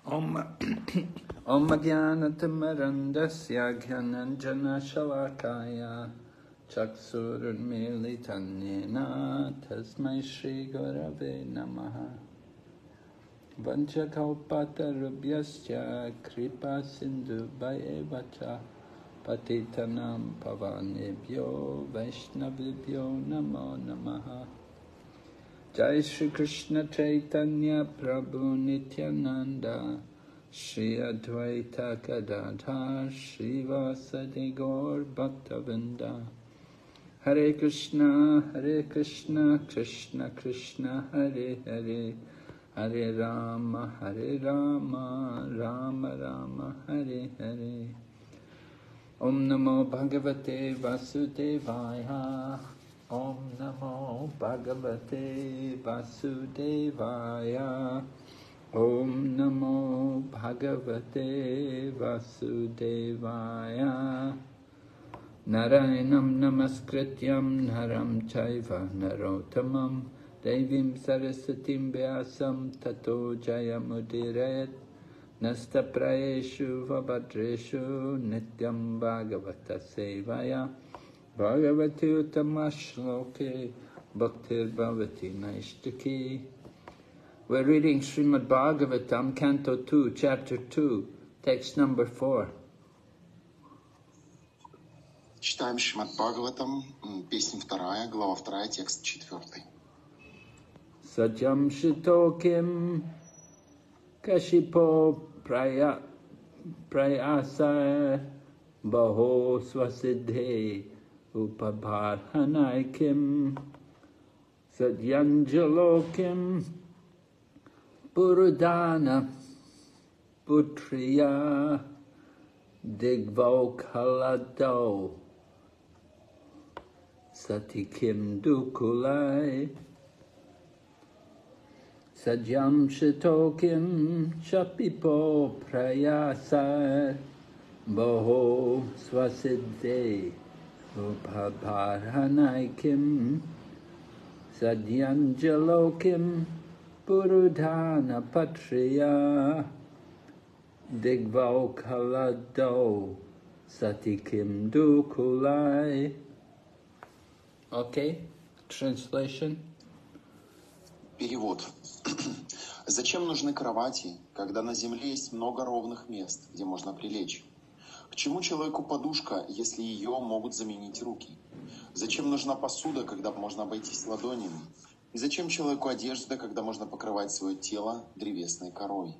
Om Om Jnanatammarandasya Gyananjana Shalakaya Chaksurunmilitanyena Tasmai Shri Gurave Namaha Vanchakalpatarubhyasya Kripa Sindhu Bhayevacha Patitanam Pavanebhyo Vaishnavibhyo Namo Namaha Jai Shri Krishna Chaitanya Prabhu Nityananda Shri Advaita Gadadhar Shri Vasadi Gaur Bhaktavinda Hare Krishna Krishna Krishna Hare Hare Hare Rama Rama Rama Hare Hare Om Namo Bhagavate Vasudevaya Om Namo Bhagavate Vasudevaya Om Namo Bhagavate Vasudevaya Narayanam Namaskrityam Naram Chaiva Narottamam Devim Sarasatim Vyasam Tato Jayamudirayat Nastaprayeshu Vabhadreshu Nityam Bhagavata Sevaya Bhagavati Uttamashloke Bhaktir Bhavati Naishtaki. We're reading Srimad Bhagavatam, Canto 2, Chapter 2, text number 4. Читаем Шримад Бхагаватам, песня 2, глава 2, текст 4. Satyam Shitokim Kashipo Prayasa Baho Swasiddhe Upabharhanaikim Sadyanjalokim Purudana Putriya Digvokalado Satikim Dukulai Sadyam Shitokim Shapipo Prayasa Boho Swasiddhe Upabharhanaikim Sadyanjalokim Purudhana Patriya Digvokalado Satikim Dukulai. Okay, translation. Перевод. Зачем нужны кровати, когда на земле есть много ровных мест, где можно прилечь? К чему человеку подушка, если ее могут заменить руки? Зачем нужна посуда, когда можно обойтись ладонями? И зачем человеку одежда, когда можно покрывать свое тело древесной корой?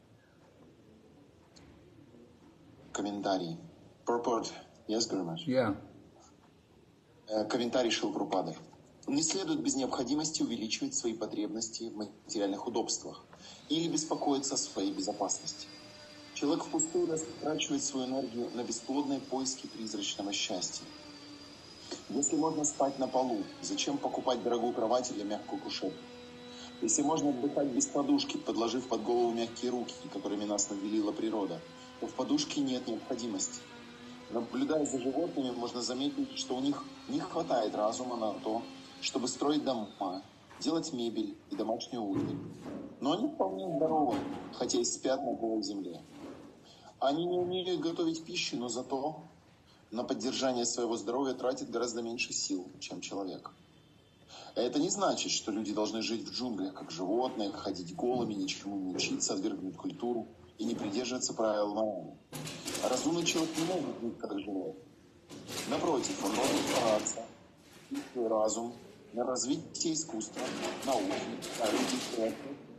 Комментарий. Purport. Yes, Gurumaj? Yeah. Комментарий Шрилы Прабхупады. Не следует без необходимости увеличивать свои потребности в материальных удобствах или беспокоиться о своей безопасности. Человек впустую растрачивает свою энергию на бесплодные поиски призрачного счастья. Если можно спать на полу, зачем покупать дорогую кровать или мягкую кушетку? Если можно отдыхать без подушки, подложив под голову мягкие руки, которыми нас наделила природа, то в подушке нет необходимости. Наблюдая за животными, можно заметить, что у них не хватает разума на то, чтобы строить дома, делать мебель и домашнюю утварь. Но они вполне здоровы, хотя и спят на голой земле. Они не умеют готовить пищу, но зато на поддержание своего здоровья тратят гораздо меньше сил, чем человек. Это не значит, что люди должны жить в джунглях, как животные, ходить голыми, ничему не учиться, отвергнуть культуру и не придерживаться правил морали. Разумный человек не может жить как животное. Напротив, он должен стараться свой разум на развитие искусства, науки, орудий.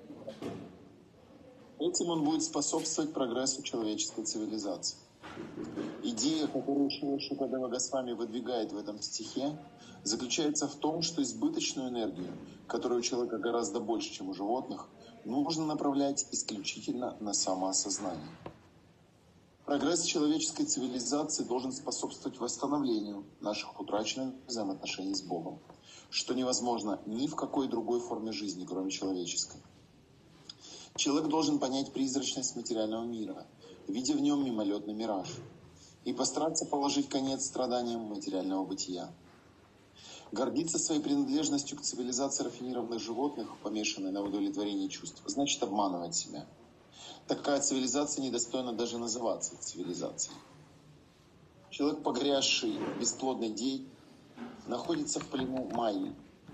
Этим он будет способствовать прогрессу человеческой цивилизации. Идея, которую Шрила Шукадева Госвами выдвигает в этом стихе, заключается в том, что избыточную энергию, которую у человека гораздо больше, чем у животных, нужно направлять исключительно на самоосознание. Прогресс человеческой цивилизации должен способствовать восстановлению наших утраченных взаимоотношений с Богом, что невозможно ни в какой другой форме жизни, кроме человеческой. Человек должен понять призрачность материального мира, видя в нем мимолетный мираж, и постараться положить конец страданиям материального бытия. Гордиться своей принадлежностью к цивилизации рафинированных животных, помешанной на удовлетворении чувств, значит обманывать себя. Такая цивилизация недостойна даже называться цивилизацией. Человек, погрязший в бесплодной деятельности, находится в плену Майи.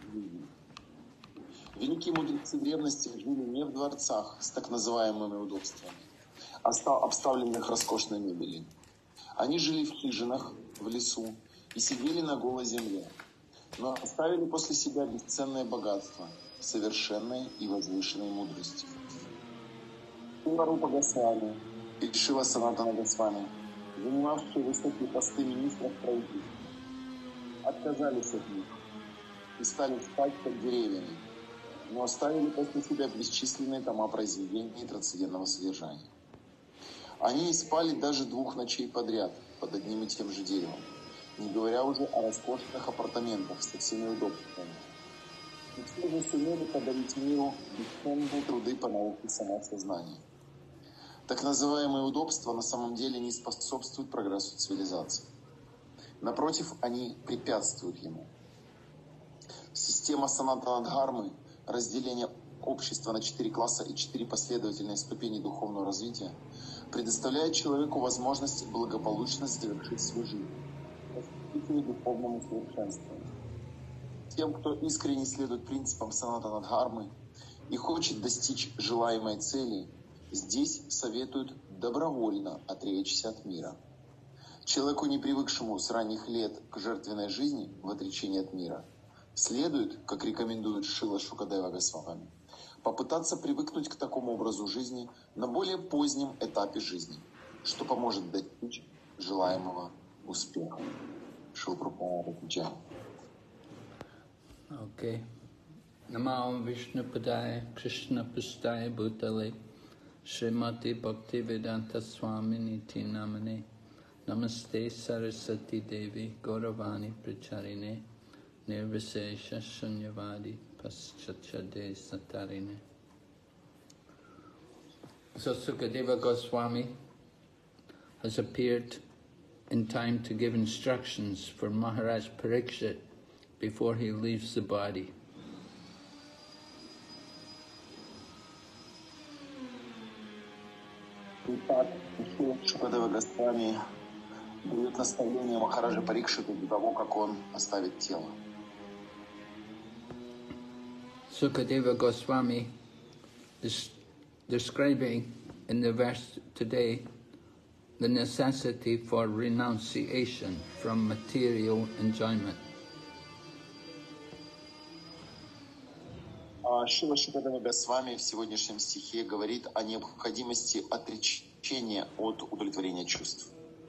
Великие мудрецы древности жили не в дворцах с так называемыми удобствами, а обставленных роскошной мебелью. Они жили в хижинах, в лесу и сидели на голой земле, но оставили после себя бесценное богатство совершенной и возвышенной мудрости. Рупа Госвами и Шива Санатана Госвами, занимавшие высокие посты министров правительства, отказались от них и стали спать под деревьями, но оставили после себя бесчисленные тома произведений трансцендентного содержания. Они не спали даже 2 ночей подряд под одним и тем же деревом, не говоря уже о роскошных апартаментах со всеми удобствами. И все же сумели подарить миру бесценные труды по науке самосознания. Так называемые удобства на самом деле не способствуют прогрессу цивилизации. Напротив, они препятствуют ему. Система Санатана-дхармы, разделение общества на 4 класса и 4 последовательные ступени духовного развития, предоставляет человеку возможность благополучно завершить свою жизнь, посвятив духовному совершенствованию. Тем, кто искренне следует принципам Санатана-дхармы и хочет достичь желаемой цели, здесь советуют добровольно отречься от мира. Человеку, не привыкшему с ранних лет к жертвенной жизни в отречении от мира, следует, как рекомендует Шрила Шукадева Госвами, попытаться привыкнуть к такому образу жизни на более позднем этапе жизни, что поможет достичь желаемого успеха. Шрила Прабхупада отвечает. Okay. Namo Vishnu Padaya Krishna Pustaya Bhutale Srimati Bhaktivedanta Swaminiti Namane Namaste Saraswati Devi Gauravani Pracharine Nirvisesha Shunyavadi Paschachade Satarine. So Sukadeva Goswami has appeared in time to give instructions for Maharaj Parikshit before he leaves the body. Итак, Шукадева Госвами дает наставление Махараджа Парикшиту до того, как он оставит тело. Sukadeva Goswami is describing in the verse today the necessity for renunciation from material enjoyment. Шрила Шукадева Госвами в сегодняшнем стихе говорит о необходимости отречения от удовлетворения чувств.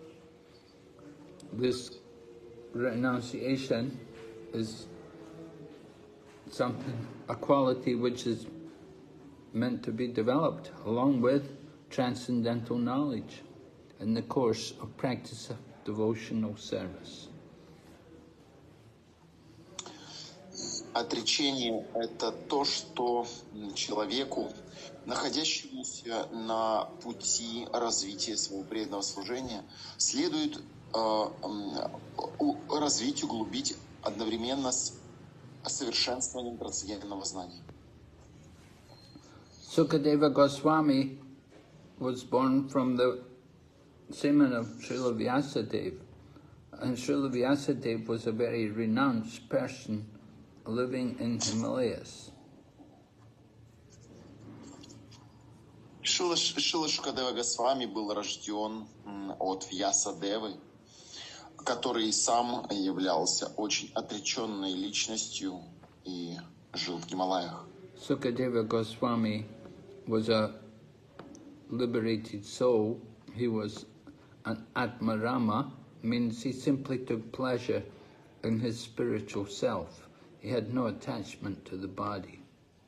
This renunciation is something, a quality which is meant to be developed along with transcendental knowledge in the course of practice of devotional service. Отречение – это то, что человеку, находящемуся на пути развития своего преданного служения, следует развить, углубить одновременно с совершенствованием трансцендентного знания. Sukadeva Goswami was born from the semen of Srila Vyasadeva, and Srila Vyasadeva was a very renounced person living in Himalayas. Шрила Шукадева Госвами был рожден от Вьясадевы, который сам являлся очень отреченной личностью и жил в Гималаях. Sukadeva Goswami was a liberated soul. He was an Atmarama, means he simply took pleasure in his spiritual self. He had no attachment to the body.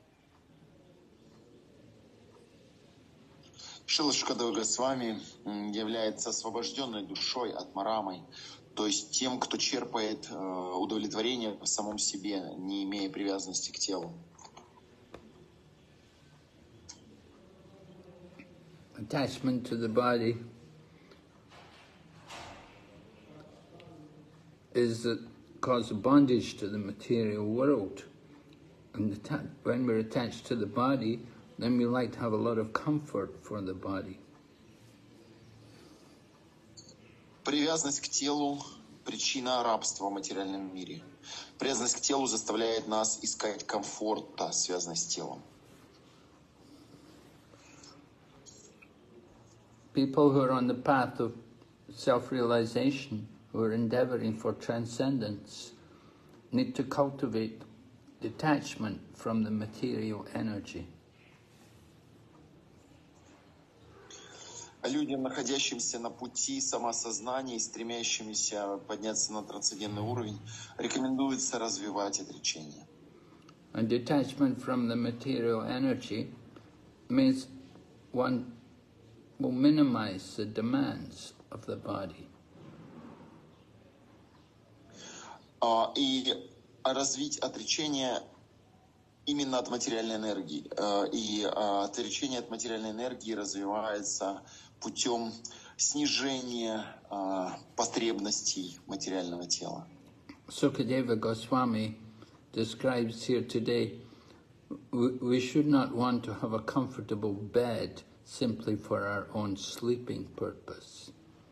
Шрила Шукадева Госвами является освобожденной душой, атмарамой, то есть тем, кто черпает удовлетворение в самом себе, не имея привязанности к телу. Attachment to the body is the cause of bondage to the material world. And when we're attached to the body, then we like to have a lot of comfort for the body. Привязанность к телу – причина рабства в материальном мире. Привязанность к телу заставляет нас искать комфорта, связанного с телом. People who are on the path of self-realization, who are endeavoring for transcendence, need to cultivate detachment from the material energy. Людям, находящимся на пути самоосознания и стремящимся подняться на трансцендентный уровень, рекомендуется развивать отречение. And detachment from the material energy means one will minimize the demands of the body. И развить отречение именно от материальной энергии. И отречение от материальной энергии развивается путем снижения потребностей материального тела. Sukadeva Goswami describes here today, we should not want to have a comfortable bed simply for our own sleeping purpose.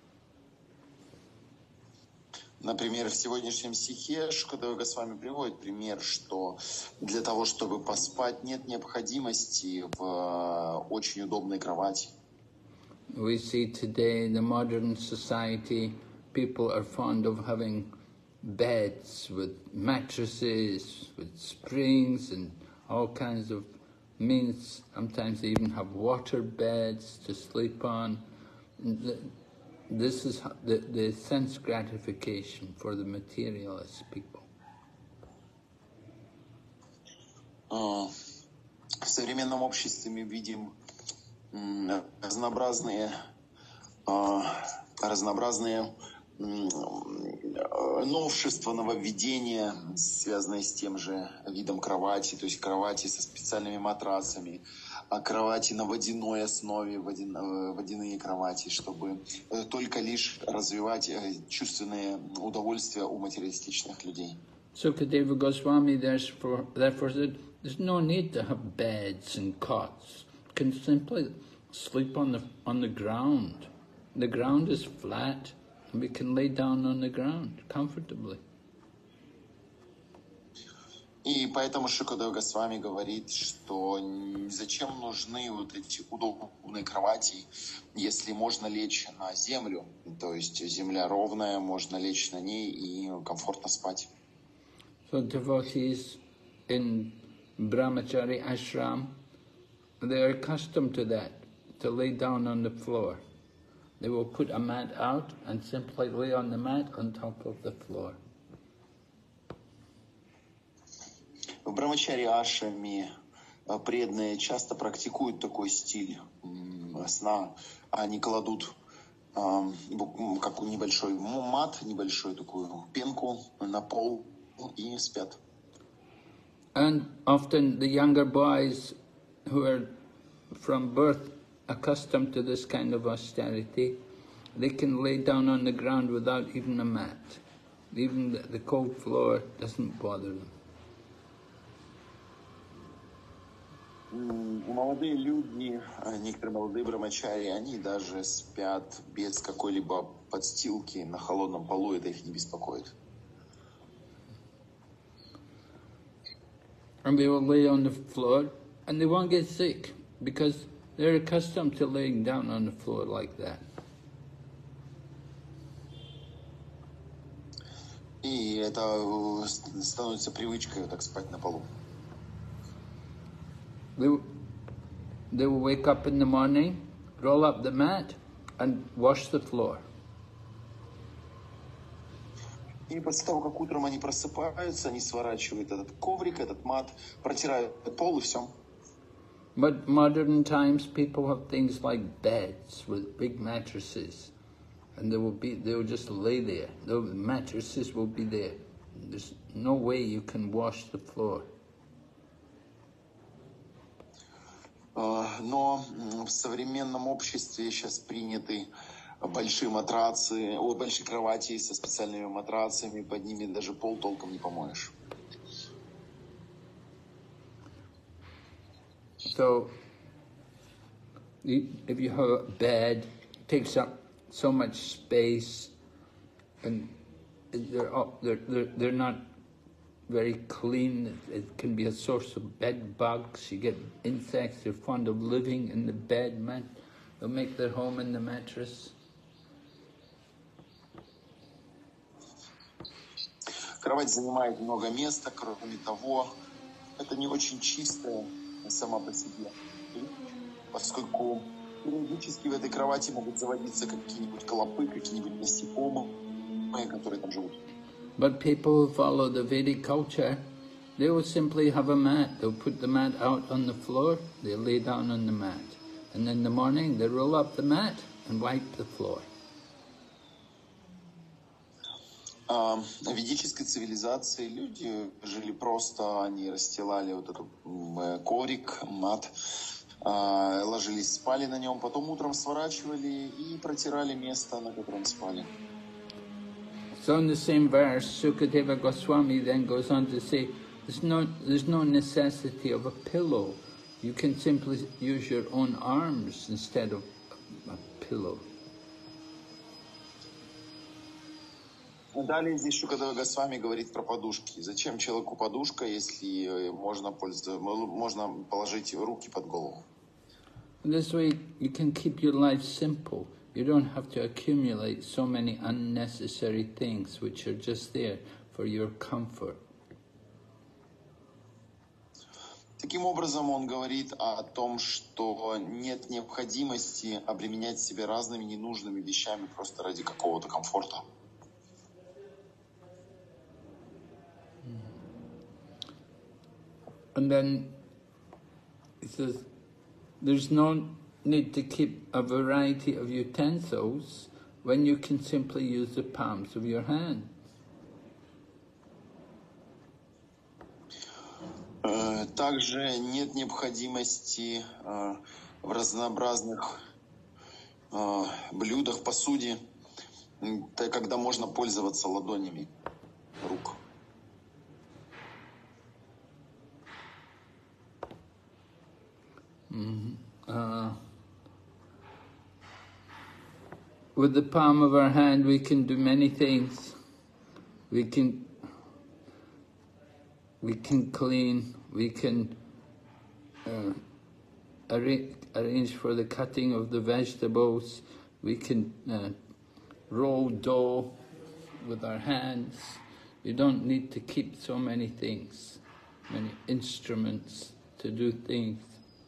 Например, в сегодняшнем стихе Шукадева Госвами приводит пример, что для того, чтобы поспать, нет необходимости в очень удобной кровати. We see today in the modern society, people are fond of having beds with mattresses, with springs and all kinds of means. Sometimes they even have water beds to sleep on. This is the sense gratification for the materialist people. В современном обществе мы видим разнообразные новшества, нововведения, связанные с тем же видом кровати, то есть кровати со специальными матрасами, кровати на водяной основе, водяные кровати, чтобы только лишь развивать чувственные удовольствия у материалистичных людей. Sukadeva Goswami therefore said, there's no need to have beds and cots. You can simply sleep on the ground. The ground is flat, and we can lay down on the ground comfortably. И поэтому Шукадева Госвами говорит, что зачем нужны вот эти удобные кровати, если можно лечь на землю, то есть земля ровная, можно лечь на ней и комфортно спать. So devotees in Brahmachari ashram, they are accustomed to that, to lay down on the floor. They will put a mat out and simply lay on the mat on top of the floor. В Брамачари ашраме преданные часто практикуют такой стиль сна. Они кладут как небольшой мат, небольшую такую пенку на пол и спят. And often the younger boys who are from birth accustomed to this kind of austerity, they can lay down on the ground without even a mat. Even the cold floor doesn't bother them. Молодые люди, некоторые молодые брамачари, они даже спят без какой-либо подстилки на холодном полу, это их не беспокоит. And they will lay on the floor and they won't get sick because they're accustomed to laying down on the floor like that. И это становится привычкой так спать на полу. They will wake up in the morning, roll up the mat and wash the floor. И после того, как утром они просыпаются, они сворачивают этот коврик, этот мат, протирают пол и все. But modern times people have things like beds with big mattresses and they will just lay there. The mattresses will be there. There's no way you can wash the floor. Но в современном обществе сейчас приняты большие матрацы, большие кровати со специальными матрацами, под ними даже пол толком не помоешь. So If you have a bed, it takes up so much space, and they're not very clean. It can be a source of bed bugs. You get insects. They're fond of living in the bed. They'll make their home in the mattress. Кровать занимает много места, кроме того, это не очень чистая сама по себе, поскольку периодически в этой кровати могут заводиться какие-нибудь клопы, какие-нибудь насекомые, которые там живут. But people who follow the Vedic culture, they will simply have a mat. They'll put the mat out on the floor, they lay down on the mat. And in the morning, they roll up the mat and wipe the floor. В ведической цивилизации люди жили просто, они расстилали вот этот коврик, мат, ложились, спали на нем, потом утром сворачивали и протирали место, на котором спали. So in the same verse, Sukadeva Goswami then goes on to say, there's no necessity of a pillow. You can simply use your own arms instead of a pillow. Далее здесь Шукадева Госвами говорит про подушки. Зачем человеку подушка, если можно положить руки под голову? This way you can keep your life simple. You don't have to accumulate so many unnecessary things which are just there for your comfort. Таким образом, он говорит о том, что нет необходимости обременять себя разными ненужными вещами просто ради какого-то комфорта. And then it says, there's no need to keep a variety of utensils when you can simply use the palms of your hand. Также нет необходимости в разнообразных блюдах, посуде, когда можно пользоваться ладонями рук. With the palm of our hand we can do many things. We can clean, we can arrange for the cutting of the vegetables, we can roll dough with our hands. You don't need to keep so many things, many instruments to do things.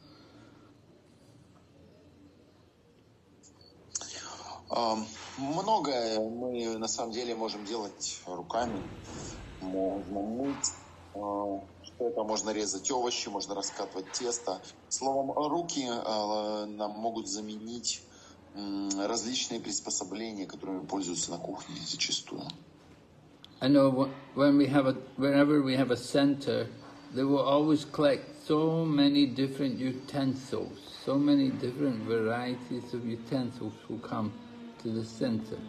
Многое мы на самом деле можем делать руками. Можно мыть, что-то можно резать овощи, можно раскатывать тесто. Словом, руки нам могут заменить различные приспособления, которыми пользуются на кухне зачастую. I know wherever we have a center, they will always collect so many different utensils, so many different varieties of utensils will come to the center.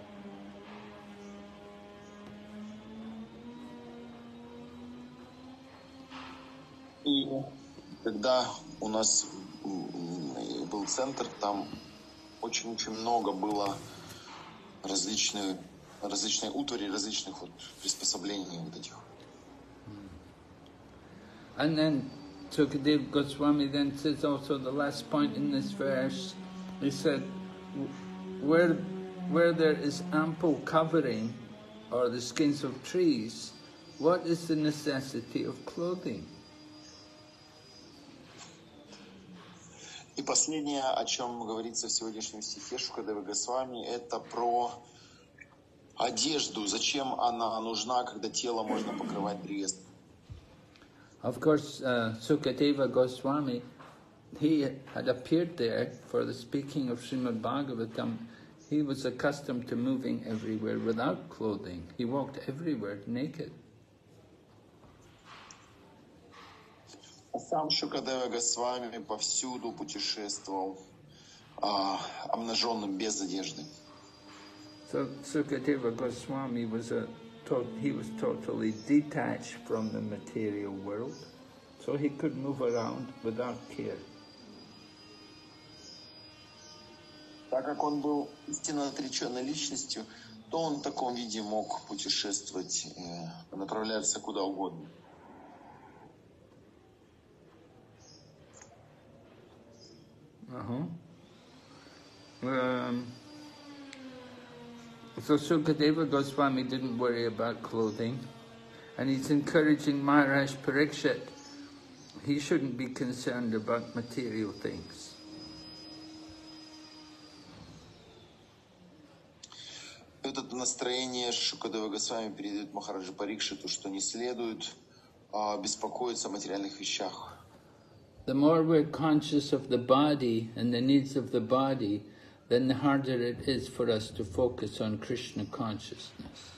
И когда у нас был центр, там очень-очень много было различной утвари, различных вот приспособлений вот этих. And then Sukadeva Goswami then says also the last point in this verse, he said, where there is ample covering or the skins of trees, what is the necessity of clothing? И последнее, о чем говорится в сегодняшнем стихе Шукадевы Госвами, это про одежду. Зачем она нужна, когда тело можно покрывать древесом? Of course, Sukadeva Goswami, he had appeared there for the speaking of Srimad Bhagavatam. He was accustomed to moving everywhere without clothing. He walked everywhere naked. Сам Шукадева Госвами повсюду путешествовал обнаженным, без одежды. So Sukadeva Goswami was totally detached from the material world, so he could move around without care. Так как он был истинно отреченной личностью, то он в таком виде мог путешествовать, направляться куда угодно. So Sukadeva Goswami didn't worry about clothing, and he's encouraging Maharaj Parikshit. He shouldn't be concerned about material things. Это настроение Шукадева Госвами передает Махараджу Парикшиту, что не следует беспокоиться о материальных вещах. The more we're conscious of the body and the needs of the body, then the harder it is for us to focus on Krishna consciousness.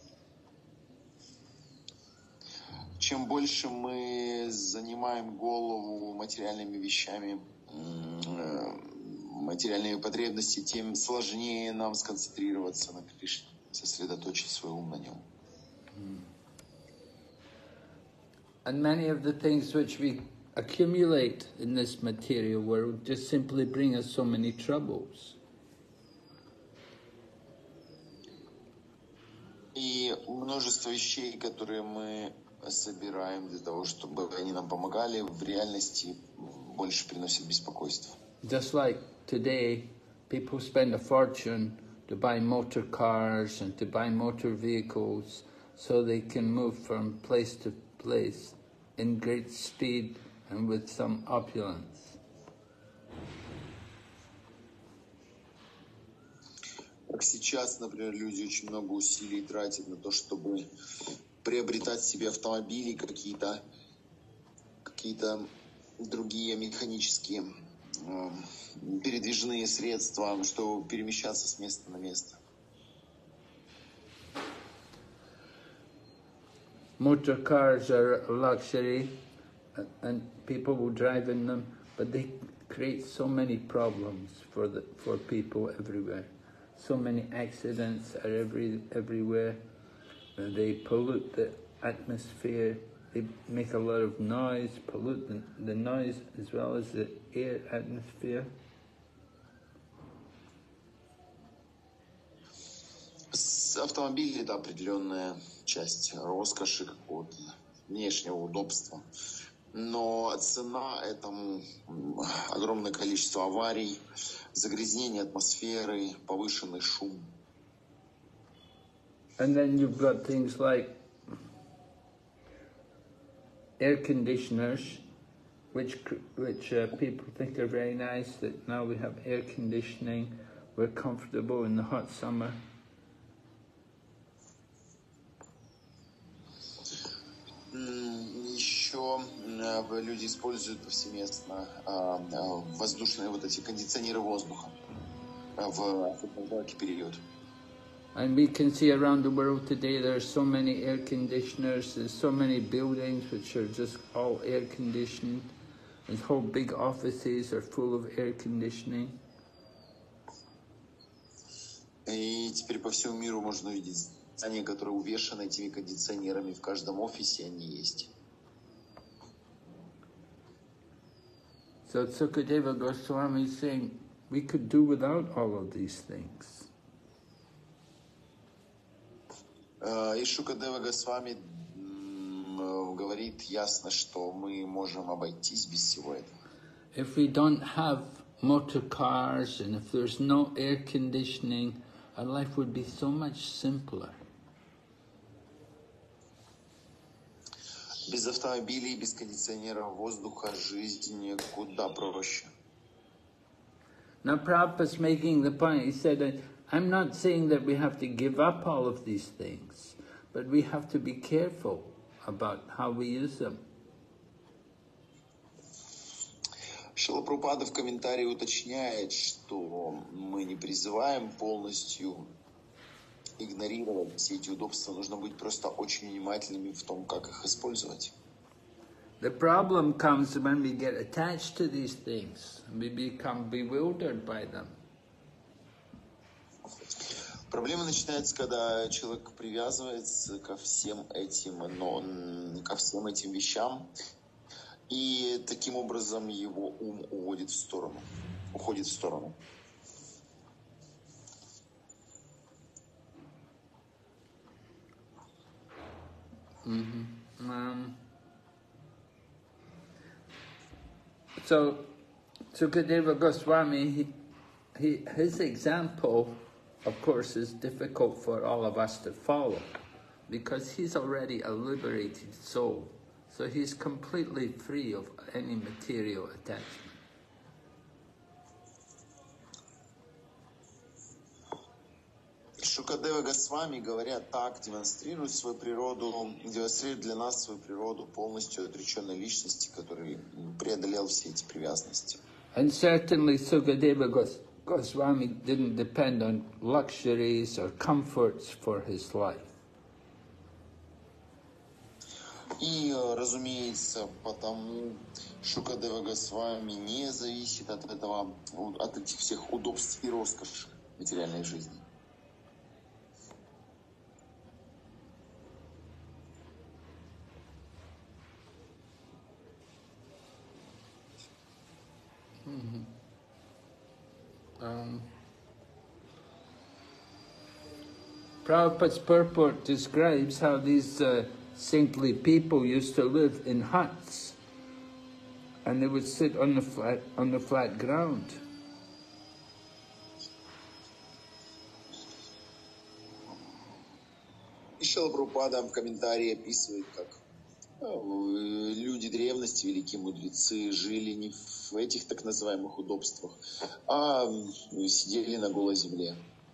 Чем больше мы занимаем голову материальными вещами, материальными потребностями, тем сложнее нам сконцентрироваться на Кришне, сосредоточить свой ум на нем. And many of the things which we accumulate in this material world just simply bring us so many troubles. И множество вещей, которые мы собираем для того, чтобы они нам помогали, в реальности больше приносят беспокойство. Just like today, people spend a fortune to buy motor cars and to buy motor vehicles so they can move from place to place in great speed and with some opulence. Как сейчас, например, люди очень много усилий тратят на то, чтобы приобретать себе автомобили, какие-то другие механические передвижные средства, чтобы перемещаться с места на место. Motor cars are a luxury and people will drive in them, but they create so many problems for people everywhere. So many accidents are everywhere. They pollute the atmosphere. They make a lot of noise, pollute the noise as well as the air atmosphere. Автомобиль — это определенная часть роскоши, какого-то внешнего удобства. Но цена этому огромное количество аварий, загрязнение атмосферы, повышенный шум. And then you've got things like air conditioners, which people think are very nice, that now we have air conditioning, we're comfortable in the hot summer. Еще люди используют повсеместно воздушные вот эти кондиционеры воздуха в жаркий период. And we can see around the world today there are so many air conditioners, there's so many buildings which are just all air conditioned. These whole big offices are full of air conditioning. И теперь по всему миру можно увидеть здания, которые увешаны этими кондиционерами. В каждом офисе они есть. So Sukadeva Goswami is saying we could do without all of these things. И Шукадева Госвами говорит ясно, что мы можем обойтись без всего этого. If we don't have motor cars and if there's no air conditioning, our life would be so much simpler. Без автомобилей, без кондиционеров воздуха жизнь куда проще. Now Prabhupada's making the point, he said that I'm not saying that we have to give up all of these things, but we have to be careful about how we use them. Шрила Прабхупада в комментарии уточняет, что мы не призываем полностью игнорировать все эти удобства, нужно быть просто очень внимательными в том, как их использовать. The problem comes when we get attached to these things and we become bewildered by them. Проблема начинается, когда человек привязывается ко всем этим вещам, и таким образом его ум уходит в сторону. So Sukadeva Goswami, his example, of course, is difficult for all of us to follow because he's already a liberated soul. So he's completely free of any material attachment. Шукадева Госвами, говоря так, демонстрирует для нас свою природу полностью отреченной личности, который преодолел все эти привязанности. And certainly Sukadeva Goswami didn't depend on luxuries or comforts for his life. И, разумеется, потому Шукадева Госвами не зависит от этих всех удобств и роскоши материальной жизни. Prabhupada's purport describes how these saintly people used to live in huts, and they would sit on the flat ground. И Шрила Прабхупада в комментарии описывает, как люди древности, великие мудрецы, жили не в этих так называемых удобствах, а сидели на голой земле.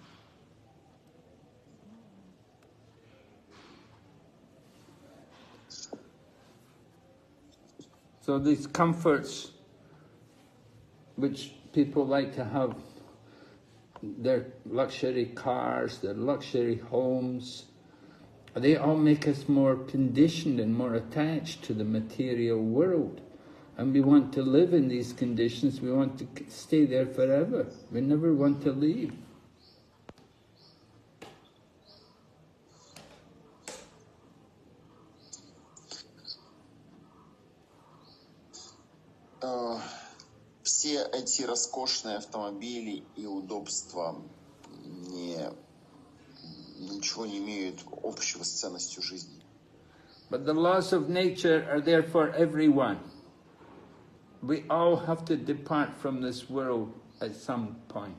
So these comforts which people like to have, their luxury cars, their luxury homes, they all make us more conditioned and more attached to the material world. And we want to live in these conditions, we want to stay there forever. We never want to leave. Все эти роскошные автомобили и удобства ничего не имеют общего с ценностью жизни. But the laws of nature are there for everyone. We all have to depart from this world at some point.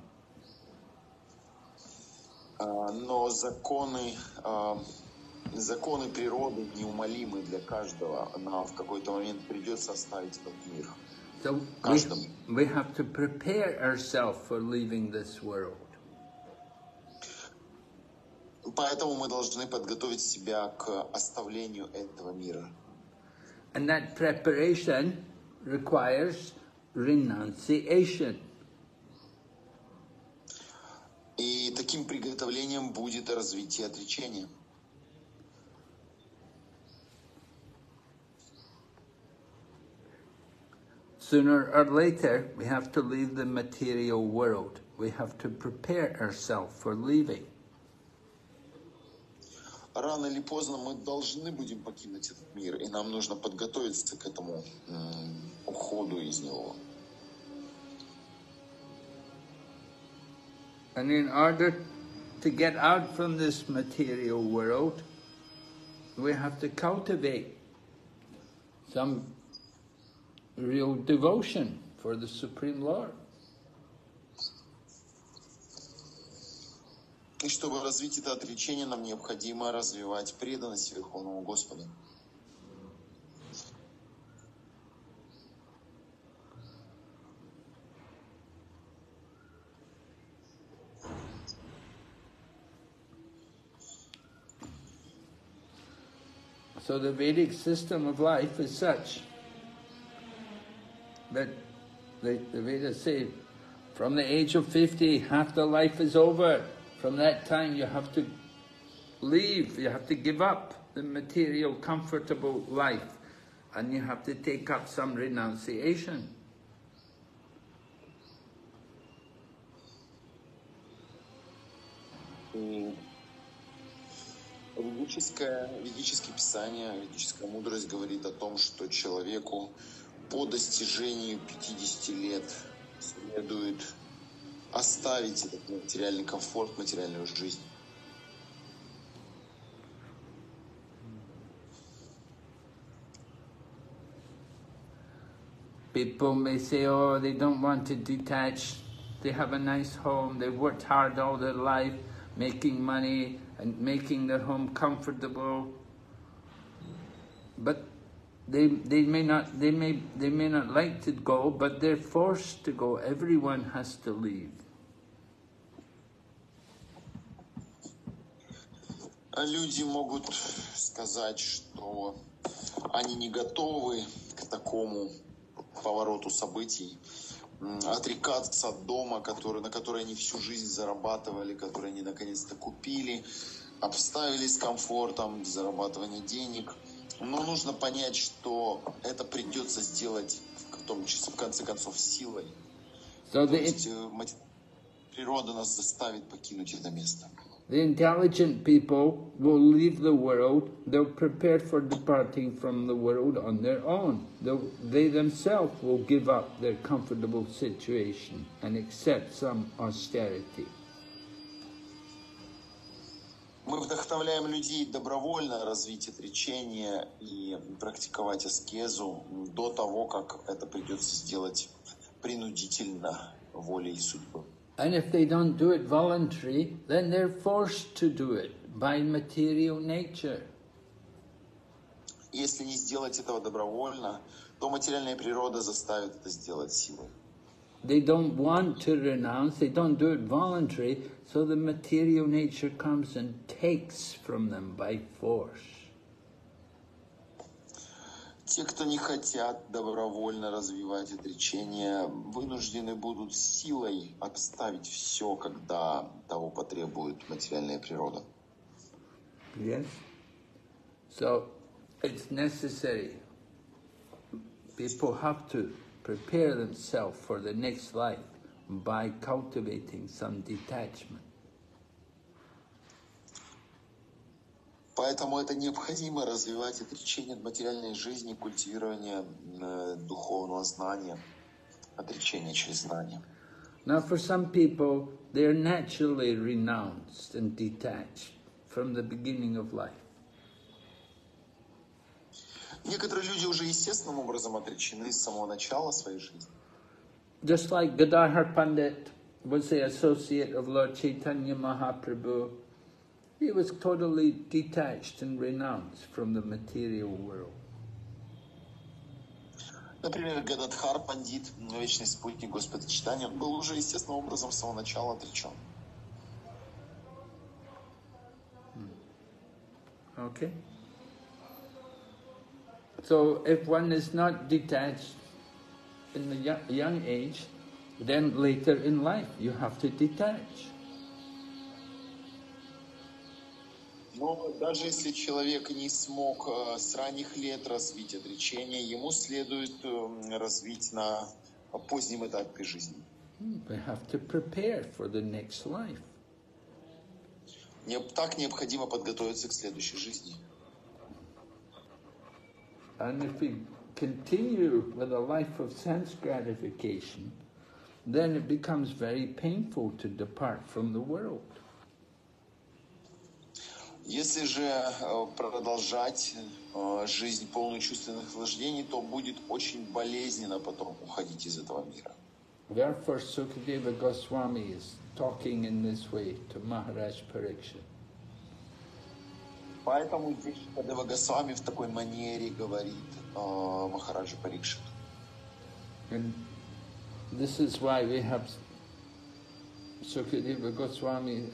Но законы природы неумолимы для каждого. Нам в какой-то момент придется оставить этот мир. So we have to prepare ourselves for leaving this world. Поэтому мы должны подготовить себя к оставлению этого мира. And that preparation requires renunciation. И таким приготовлением будет развитие отречения. Sooner or later, we have to leave the material world. We have to prepare ourselves for leaving. Рано или поздно мы должны будем покинуть этот мир, и нам нужно подготовиться к этому уходу из него. And in order to get out from this material world, we have to cultivate some real devotion for the Supreme Lord. И чтобы развить это отречение, нам необходимо развивать преданность Верховному Господу. So the Vedic system of life is such that the Vedas say, from the age of 50, half the life is over. From that time you have to leave, you have to give up the material, comfortable life, and you have to take up some renunciation. Ведическое писание, ведическая мудрость говорит о том, что человеку по достижению 50 лет следует оставить этот материальный комфорт, материальную жизнь. People may say, oh, they don't want to detach. They have a nice home. They've worked hard all their life, making money and making their home comfortable. But they may not like to go, but they're forced to go. Everyone has to leave. Люди могут сказать, что они не готовы к такому повороту событий, отрекаться от дома, на который они всю жизнь зарабатывали, который они наконец-то купили, обставились комфортом, зарабатывания денег. Но нужно понять, что это придется сделать, в конце концов, силой. То есть природа нас заставит покинуть это место. The intelligent people will leave the world. They'll prepare for departing from the world on their own. They themselves will give up their comfortable situation and accept some austerity. Мы вдохновляем людей добровольно развить отречение и практиковать аскезу до того, как это придется сделать принудительно волей судьбы. And if they don't do it voluntarily, then they're forced to do it by material nature. Если не сделать этого добровольно, то материальная природа заставит это сделать силой. They don't want to renounce, they don't do it voluntarily, so the material nature comes and takes from them by force. Те, кто не хотят добровольно развивать отречение, вынуждены будут силой оставить все, когда того потребует материальная природа. Yes. So it's necessary. People have to prepare themselves for the next life by cultivating some detachment. Поэтому это необходимо развивать отречение от материальной жизни, культивирование духовного знания, отречение через знание. Now for some people, they're naturally renounced and detached from the beginning of life. Некоторые люди уже естественным образом отречены с самого начала своей жизни. Just like Gadadhar Pandit was the associate of Lord Chaitanya Mahaprabhu, he was totally detached and renounced from the material world. Например, Гададхар Пандит, вечный спутник Господа Чайтаньи, был уже естественным образом с самого начала отречен. Okay. So if one is not detached in the young age, then later in life you have to detach. Но даже если человек не смог с ранних лет развить отречение, ему следует развить на позднем этапе жизни. We have to prepare for the next life. Так необходимо подготовиться к следующей жизни. And if we continue with a life of sense gratification, then it becomes very painful to depart from the world. Если же продолжать жизнь полную чувственных наслаждений, то будет очень болезненно потом уходить из этого мира. Therefore, Sukadeva Goswami is talking in this way to Maharaj Parikshit. Поэтому здесь Шукадева Госвами в такой манере говорит Махараджу Парикшиту. And this is why we have Sukadeva Goswami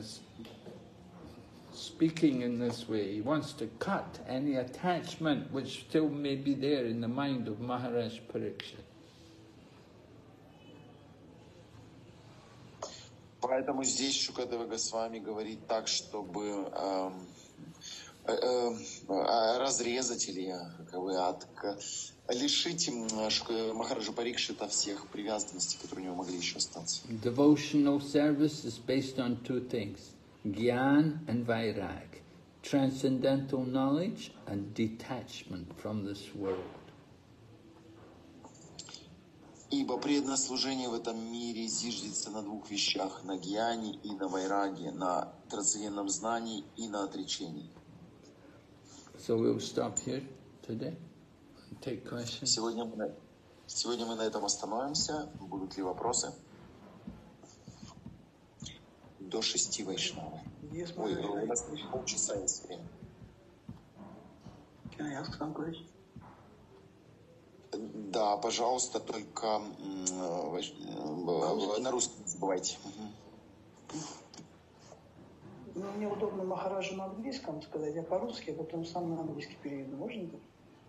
speaking in this way. He wants to cut any attachment which still may be there in the mind of Maharaj Parikshit. Поэтому здесь Шукадева Госвами говорит так, чтобы разрезать или лишить Махараджа Парикшита всех привязанностей, которые у него могли еще остаться. Devotional service is based on two things: Gyan and Vairag, transcendental knowledge and detachment from this world. Ибо преданное служение в этом мире зиждется на двух вещах: на гьяне и на вайраге, на трансцендентном знании и на отречении. So we'll stop here today and take questions. Сегодня мы Сегодня мы на этом остановимся. Будут ли вопросы? До 6 вайшнавы. Yes, Ой, у Maharaj. нас полчаса есть время. Can I ask some question? Да, пожалуйста, только на русском не забывайте. Ну, мне удобно Махараджу на английском сказать, а по-русски, а потом сам на английский переведу. Можно так?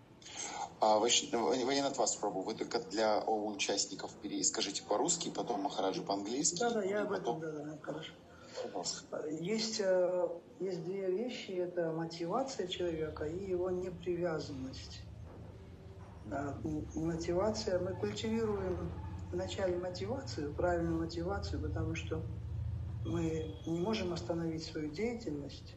Военат вас пробую. Вы только для участников скажите по-русски, потом Махараджу по-английски. Да, я об этом, да, хорошо. Есть две вещи, это мотивация человека и его непривязанность. Мотивация, мы культивируем вначале мотивацию, правильную мотивацию, потому что мы не можем остановить свою деятельность.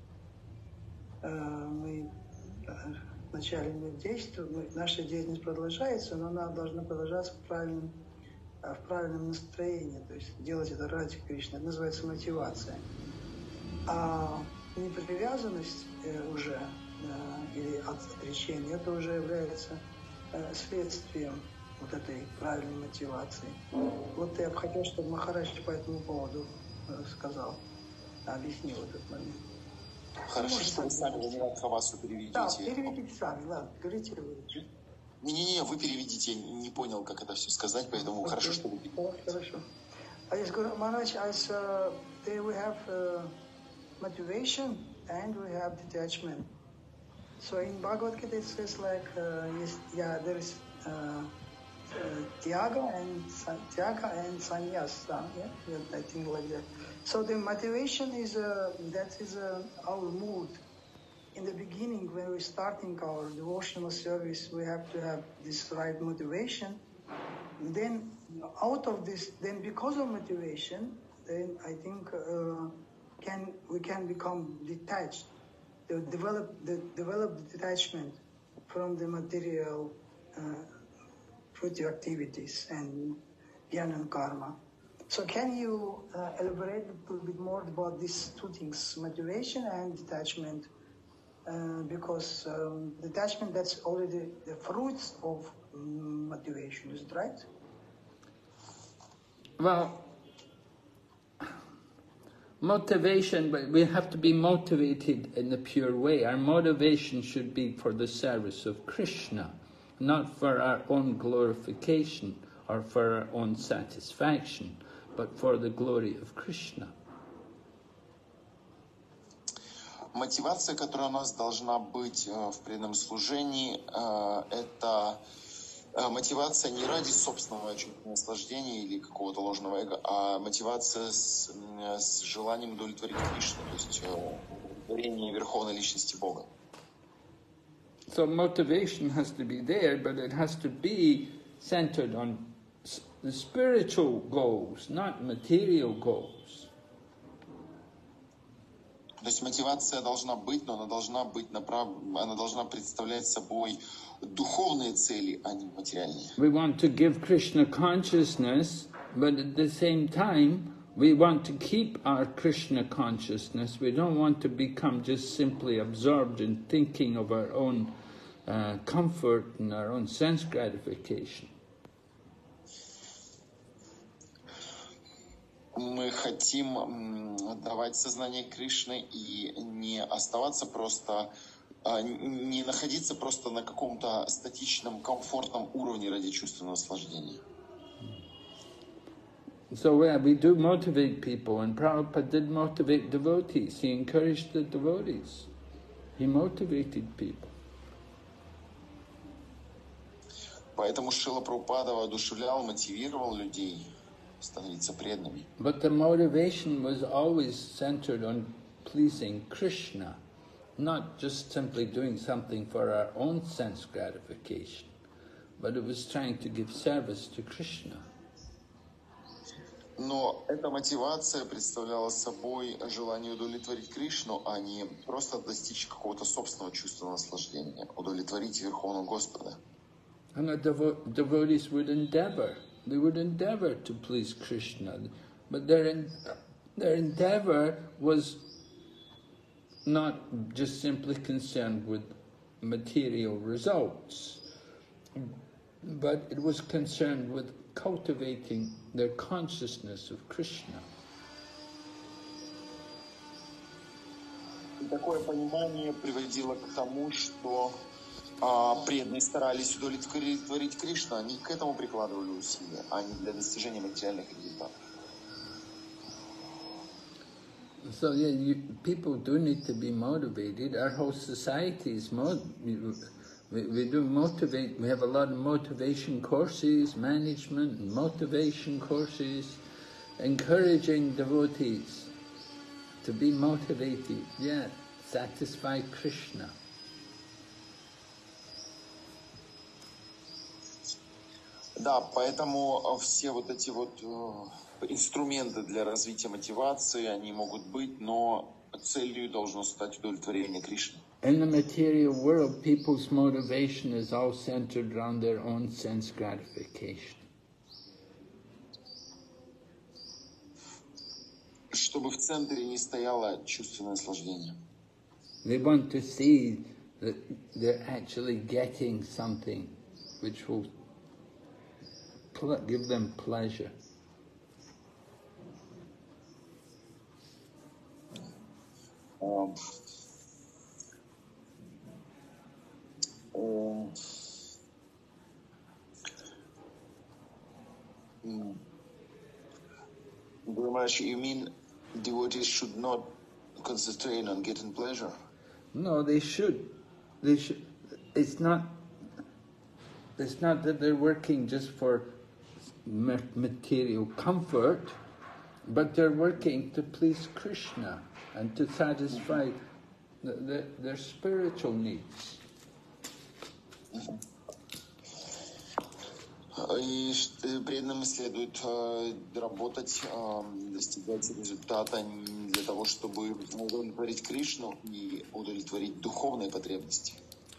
Мы вначале мы действуем, наша деятельность продолжается, но она должна продолжаться в правильном настроении, то есть делать это ради Кришны. Это называется мотивация. А непривязанность уже или отречение, это уже является следствием вот этой правильной мотивации. Вот я бы хотел, чтобы Махарадж по этому поводу сказал, объяснил этот момент. Хорошо, что вы сами Ваниат Хавасу переведете. Да, переведите сами, ладно, говорите вы. Не, вы переведите, я не понял, как это все сказать, поэтому хорошо, что вы переведете. Хорошо. Maharaj, as there we have motivation and we have detachment. So in Bhagavad Gita it says like, there is Tyaga and Sannyas, I think like that. So the motivation is our mood. In the beginning, when we're starting our devotional service, we have to have this right motivation. Then out of this, then because of motivation, then I think we can become detached, develop the detachment from the material fruitive activities and jnana and karma. So can you elaborate a little bit more about these two things, motivation and detachment? Because detachment, that's already the fruits of motivation, is it right? Well, motivation, but we have to be motivated in the pure way. Our motivation should be for the service of Krishna, not for our own glorification or for our own satisfaction, but for the glory of Krishna. Мотивация, которая у нас должна быть в преданном служении, это мотивация не ради собственного наслаждения или какого-то ложного эго, а мотивация с желанием удовлетворить Кришну, то есть удовлетворение Верховной Личности Бога. So motivation has to be there, but it has to be centered on the spiritual goals, not material goals. То есть мотивация должна быть, но она должна представлять собой духовные цели, а не материальные. We want to give Krishna consciousness, but at the same time, we want to keep our Krishna consciousness. We don't want to become just simply absorbed in thinking of our own comfort and our own sense gratification. Мы хотим давать сознание Кришны и не оставаться просто, не находиться просто на каком-то статичном, комфортном уровне ради чувственного наслаждения. So we do motivate people, and Prabhupada did motivate devotees. He encouraged the devotees. He motivated people. Поэтому Шрила Прабхупада воодушевлял, мотивировал людей становиться преданными. But the motivation was always centered on pleasing Krishna, not just simply doing something for our own sense gratification, but it was trying to give service to Krishna. Но эта мотивация представляла собой желание удовлетворить Кришну, а не просто достичь какого-то собственного чувственного наслаждения, удовлетворить Верховного Господа. And the devotees would endeavor. They would endeavor to please Krishna, but their endeavor was not just simply concerned with material results. but it was concerned with cultivating their consciousness of Krishna. И такое понимание приводило к тому, что преданные старались удовлетворить Кришну, они к этому прикладывали усилия, а не для достижения материальных результатов. So yeah, people do need to be motivated. Our whole society is we do motivate. We have a lot of motivation courses, management and motivation courses, encouraging devotees to be motivated. Yeah, satisfy Krishna. Да, поэтому все вот эти вот инструменты для развития мотивации, они могут быть, но целью должно стать удовлетворение Кришны. In the material world, people's motivation is all centered around their own sense gratification. Чтобы в центре не стояло чувственное наслаждение. They want to see that they're actually getting something which will give them pleasure. You mean devotees should not concentrate on getting pleasure? No, they should. They should. It's not that they're working just for material comfort, but they're working to please Krishna and to satisfy their spiritual needs. И преданным следует работать, достигать результата не для того, чтобы удовлетворить Кришну и удовлетворить духовные потребности.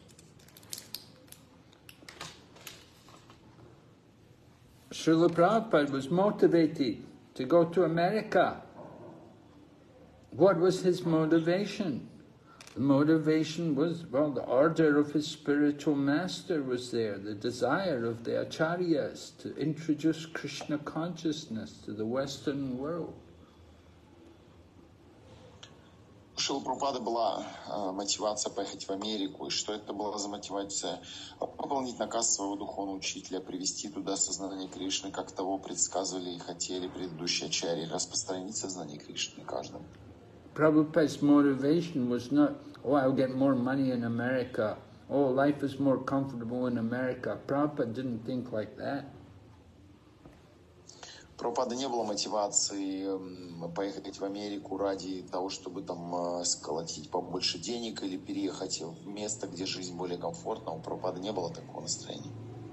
Srila Prabhupada was motivated to go to America. What was his motivation? The motivation was, well, the order of his spiritual master was there, the desire of the acharyas to introduce Krishna consciousness to the Western world. У Шрилы Прабхупады была мотивация поехать в Америку. И что это была за мотивация? Выполнить наказ своего духовного учителя, привести туда сознание Кришны, как того предсказывали и хотели предыдущие ачарьи, распространить сознание Кришны каждому. Prabhupada's motivation was not, oh, I'll get more money in America. Oh, life is more comfortable in America. Prabhupada didn't think like that. Прабхупады не было мотивации поехать в Америку ради того, чтобы там сколотить побольше денег или переехать в место, где жизнь более комфортна. У Прабхупады не было такого настроения.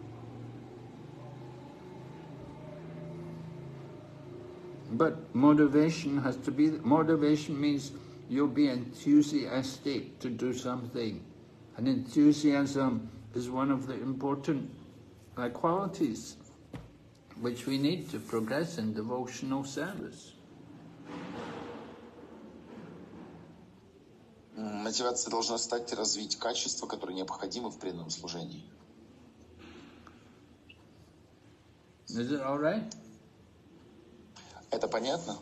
But motivation means you'll be enthusiastic to do something. And enthusiasm is one of the important qualities which we need to progress in devotional service. Мотивация должна стать развить качества, которые необходимы в преданном служении. Is it all right? Это понятно?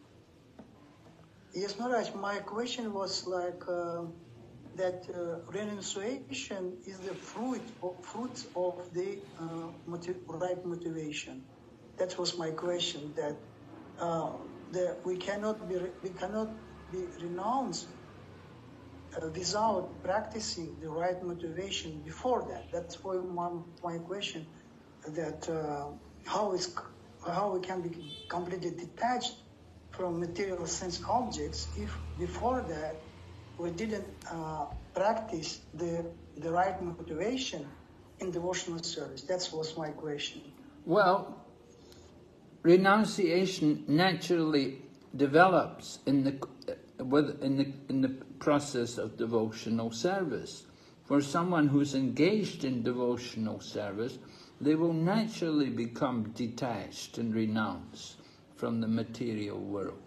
Yes, Maharaj, my question was like that renunciation is the fruit of the right motivation. That was my question. That we cannot be renounced without practicing the right motivation before that. That's why my question. That how we can be completely detached from material sense objects if before that we didn't practice the right motivation in devotional service. That was my question. Well, renunciation naturally develops in the process of devotional service. For someone who's engaged in devotional service, they will naturally become detached and renounced from the material world.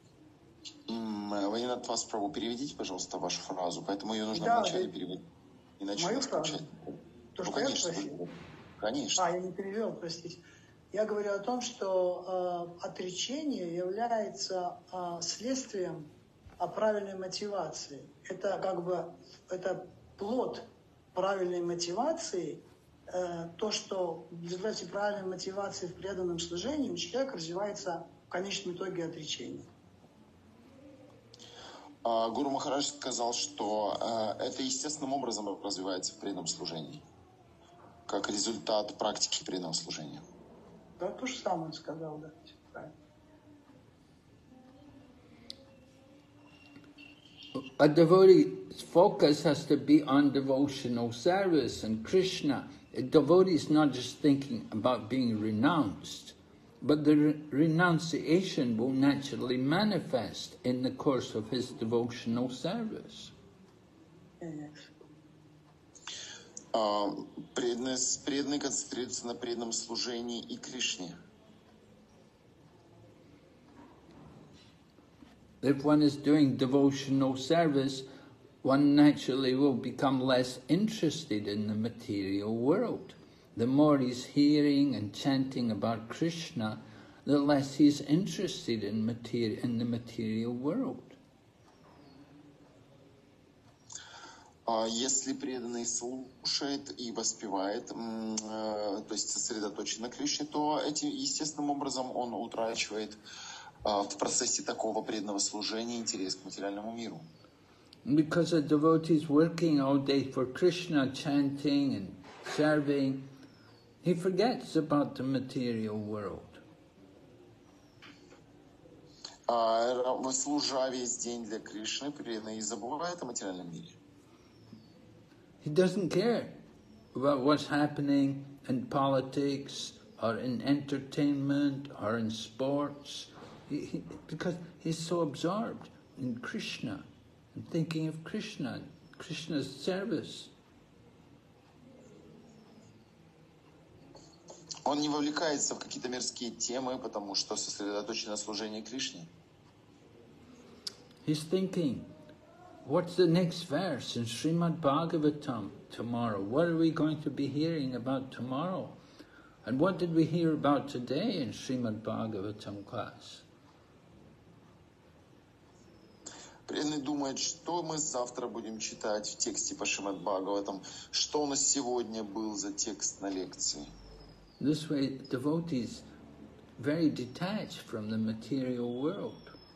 Ванинат вас, Прабу, переведите, пожалуйста, вашу фразу, поэтому ее нужно вначале переводить. Иначе Мою у нас фразу? получается. То, Ну, что я конечно. спросил? Конечно. Я не перевел, простите. Я говорю о том, что отречение является следствием правильной мотивации. Это как бы это плод правильной мотивации, то, что в результате правильной мотивации в преданном служении у человека развивается в конечном итоге отречение. Гуру Махарадж сказал, что это естественным образом развивается в преданном служении, как результат практики преданного служения. Да, то же самое он сказал, да. Правильно. A devotee's focus has to be on devotional service and Krishna. A devotee is not just thinking about being renounced, but the renunciation will naturally manifest in the course of his devotional service. Преданный концентрируется на преданном служении и Кришне. If one is doing devotional service, one naturally will become less interested in the material world. The more he's hearing and chanting about Krishna, the less he's interested in the material world. Если преданный слушает и воспевает, то есть сосредоточен на Кришне, то этим естественным образом он утрачивает в процессе такого преданного служения интерес к материальному миру. Because a devotee is working all day for Krishna, chanting and serving, he forgets about the material world. Служа весь день для Кришны, преданный забывает о материальном мире. He doesn't care about what's happening in politics or in entertainment or in sports, because he's so absorbed in Krishna and thinking of Krishna, Krishna's service. Он не вовлекается в какие-то мирские темы, потому что сосредоточен на служении Кришне. He's thinking, what's the next verse in Srimad Bhagavatam tomorrow? What are we going to be hearing about tomorrow? And what did we hear about today in Srimad Bhagavatam class? Преданный думает, что мы завтра будем читать в тексте по Шримад Бхагаватам, что у нас сегодня был за текст на лекции. This way, devotees very detached from the material world.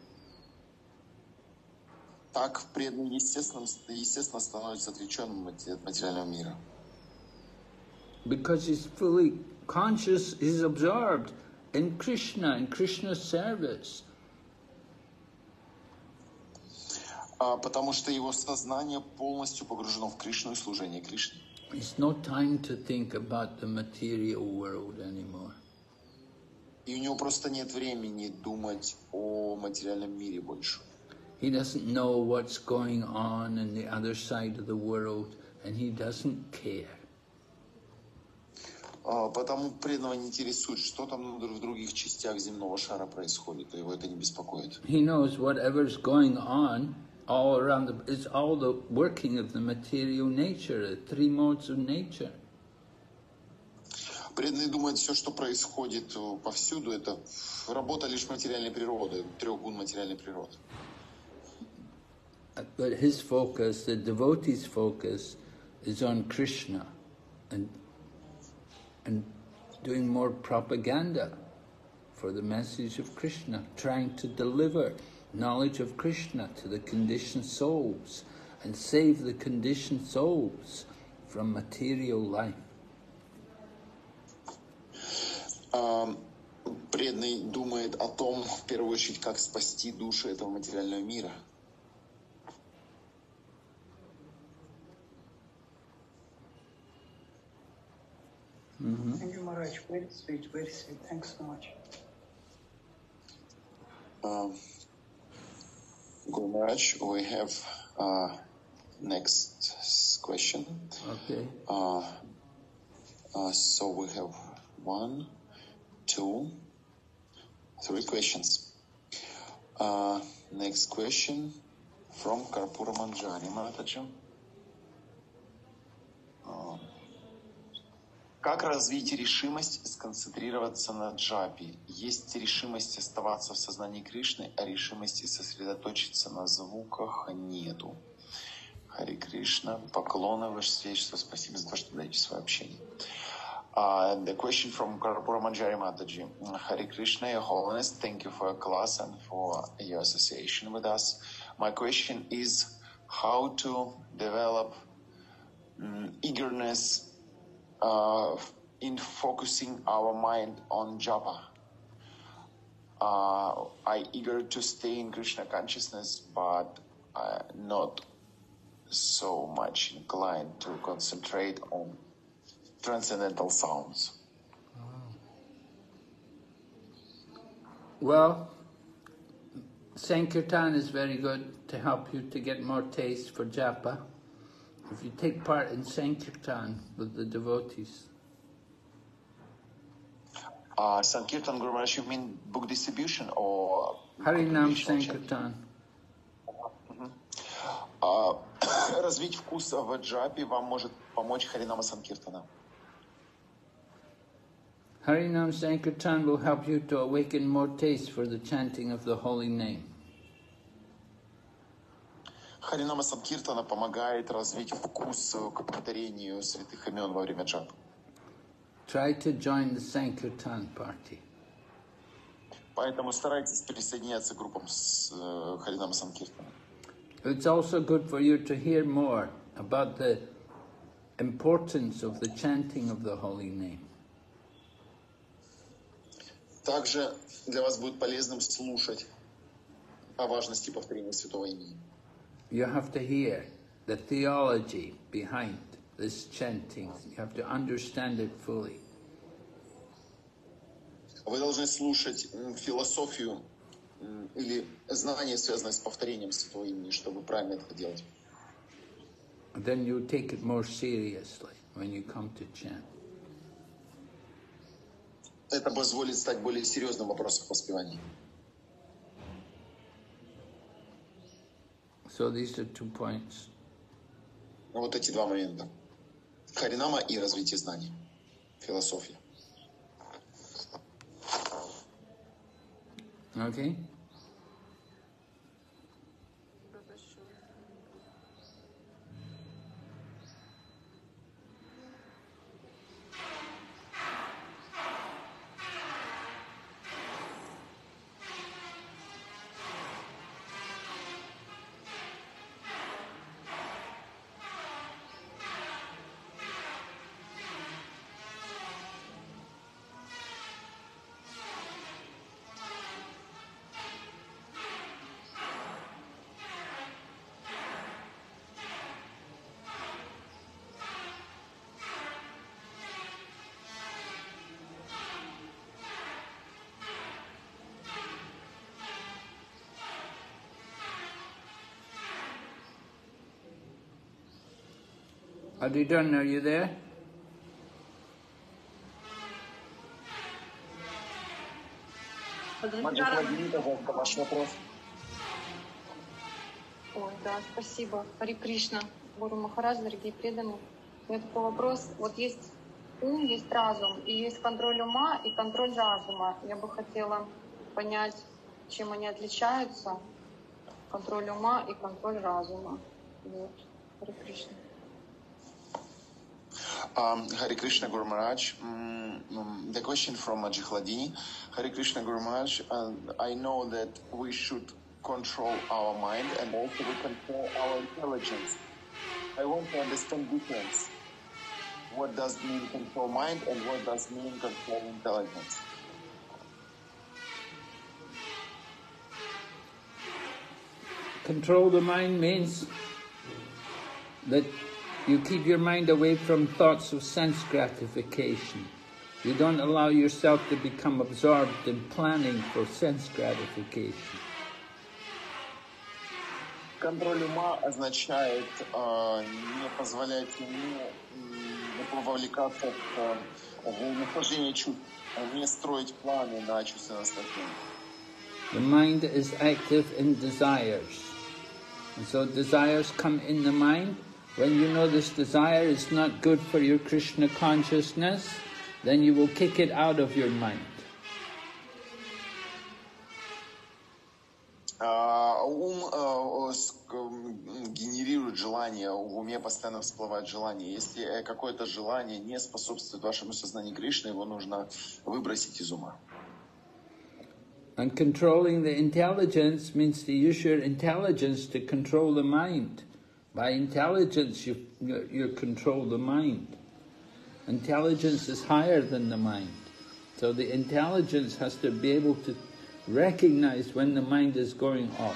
Так преданный естественно становится отреченным от материального мира. Because he's fully conscious, he's absorbed in Krishna, in Krishna's service. Потому что его сознание полностью погружено в Кришну и служение Кришне. It's no time to think about the material world anymore. И у него просто нет времени думать о материальном мире больше. He doesn't know what's going on the other side of the world, and he doesn't care. Потому преданного не интересует, что там в других частях земного шара происходит, и его это не беспокоит. He knows whatever's going on all around it's all the working of the material nature, the three modes of nature. Преданный думает, все, что происходит повсюду, это работа лишь материальной природы, трех гун материальной природы. But his focus, the devotee's focus, is on Krishna and doing more propaganda for the message of Krishna, trying to deliver knowledge of Krishna to the conditioned souls and save the conditioned souls from material life. Преданный думает о том, в первую очередь, как спасти души этого материального мира. Thank you, Maharaj. Very sweet, very sweet. Thanks so much. Guru Maharaj, we have next question. Okay. So we have 1, 2, 3 questions. Next question from Karpura Manjari Mataji. Как развить решимость сконцентрироваться на джапе? Есть решимость оставаться в сознании Кришны, а решимости сосредоточиться на звуках нету. Хари Кришна, поклоны, Ваше Святейшество, спасибо за то, что даете свое общение. The question from Karpura Manjari Mataji. Hare Krishna, Your Holiness, thank you for your class and for your association with us. My question is how to develop eagerness in focusing our mind on japa. I eager to stay in Krishna consciousness, but not so much inclined to concentrate on transcendental sounds. Well, Sankirtan is very good to help you to get more taste for japa. If you take part in Sankirtan with the devotees. Sankirtan, Guru Maharaj, you mean book distribution or Harinam Sankirtan. Развить вкус в джапе вам может помочь Харинама Санкиртана. Harinam Sankirtan will help you to awaken more taste for the chanting of the holy name. Харинама Санкиртана помогает развить вкус к повторению святых имен во время джапы. Try to join the Sankirtan party. Поэтому старайтесь присоединяться к группам с Харинама Санкиртана. It's also good for you to hear more about the importance of the chanting of the holy name. Также для вас будет полезным слушать о важности повторения святого имени. You have to hear the theology behind this chanting. You have to understand it fully. Вы должны слушать философию или знания, связанные с повторением святого имени, чтобы правильно это делать. Then you take it more seriously when you come to chant. Это позволит стать более серьезным вопросом воспевания. So these are 2 points. Вот эти два момента. Харинама и развитие знаний. Философия. Okay? Adidhan, are you there? Ваш вопрос. Ой, да, спасибо. Хари Кришна, Гуру Махарадж, дорогие преданные. У меня такой вопрос. Вот есть ум, есть разум, и есть контроль ума и контроль разума. Я бы хотела понять, чем они отличаются. Контроль ума и контроль разума. Вот. Хари Кришна. Hare Krishna Guru Maharaj. The question from Jihladini. Hare Krishna Guru Maharaj. I know that we should control our mind and also we control our intelligence. I want to understand difference. What does mean control mind and what does mean control intelligence? Control the mind means that you keep your mind away from thoughts of sense gratification. You don't allow yourself to become absorbed in planning for sense gratification. Контроль ума означает не позволять ему вовлекаться в наслаждение чувств, не строить планы на чувственное наслаждение. The mind is active in desires. And so desires come in the mind when you know this desire is not good for your Krishna consciousness, then you will kick it out of your mind. Генерирует желание, в уме постоянно всплывает желание. Если какое-то желание не способствует вашему сознанию Кришны, его нужно выбросить из ума. And controlling the intelligence means to use your intelligence to control the mind. By intelligence, you control the mind. Intelligence is higher than the mind. So the intelligence has to be able to recognize when the mind is going off.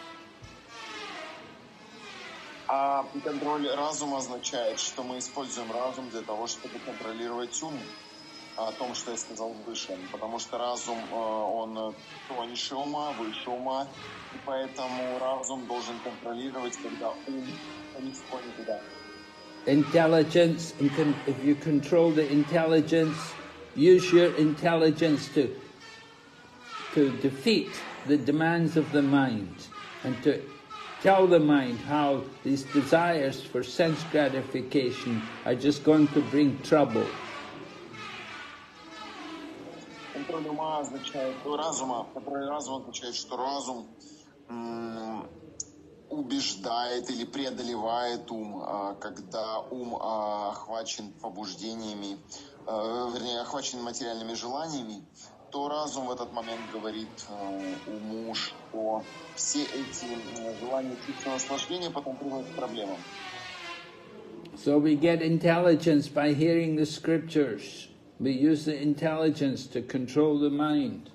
А контроль разума означает, что мы используем разум для того, чтобы контролировать ум. О том, что я сказал выше. Потому что разум, он тоньше ума, выше ума. И поэтому разум должен контролировать, когда ум не склонит туда. Intelligence, if you control the intelligence, use your intelligence to defeat the demands of the mind and to tell the mind how these desires for sense gratification are just going to bring trouble. Контроль ума означает, контроль разума означает, что разум убеждает или преодолевает ум, когда ум охвачен побуждениями, вернее, охвачен материальными желаниями, то разум в этот момент говорит уму, что все эти желания чувства наслаждения потом приводят к проблемам. So we get intelligence by hearing the scriptures. We use the intelligence to control the mind.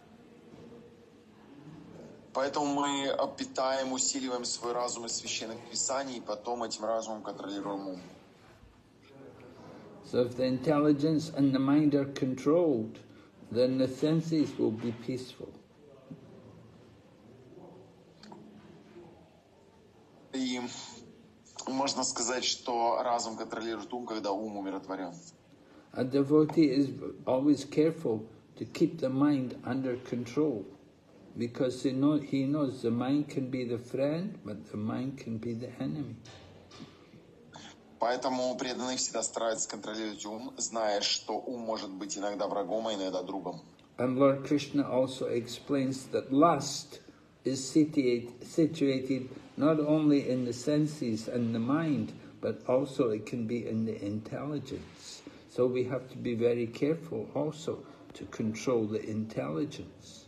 Поэтому мы питаем, усиливаем свой разум из священных писаний, и потом этим разумом контролируем ум. So if the intelligence and the mind are controlled, then the senses will be peaceful. И можно сказать, что разум контролирует ум, когда ум умиротворен. A devotee is always careful to keep the mind under control, because he knows the mind can be the friend, but the mind can be the enemy. Поэтому преданные всегда стараются контролировать ум, зная, что ум может быть иногда врагом, а иногда другом. And Lord Krishna also explains that lust is situated not only in the senses and the mind, but also it can be in the intelligence. So we have to be very careful also to control the intelligence.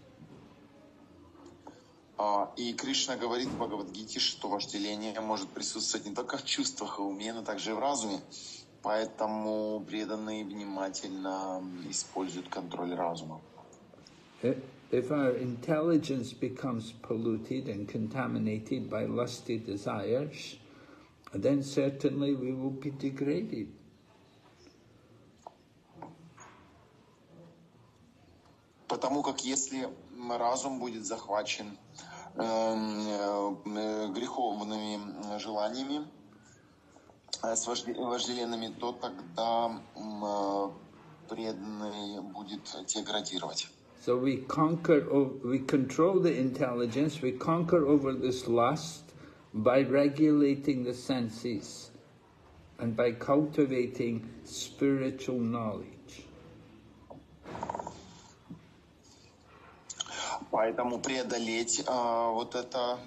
И Кришна говорит в Бхагавад-гите, что вожделение может присутствовать не только в чувствах и уме, но также и в разуме. Поэтому преданные внимательно используют контроль разума. If our intelligence becomes polluted and contaminated by lusty desires, then certainly we will be degraded. Потому как если разум будет захвачен греховными желаниями, с вожделенными, то тогда преданный будет деградировать. So we control the intelligence, we conquer over this lust by regulating the senses and by cultivating spiritual knowledge. Поэтому преодолеть вот это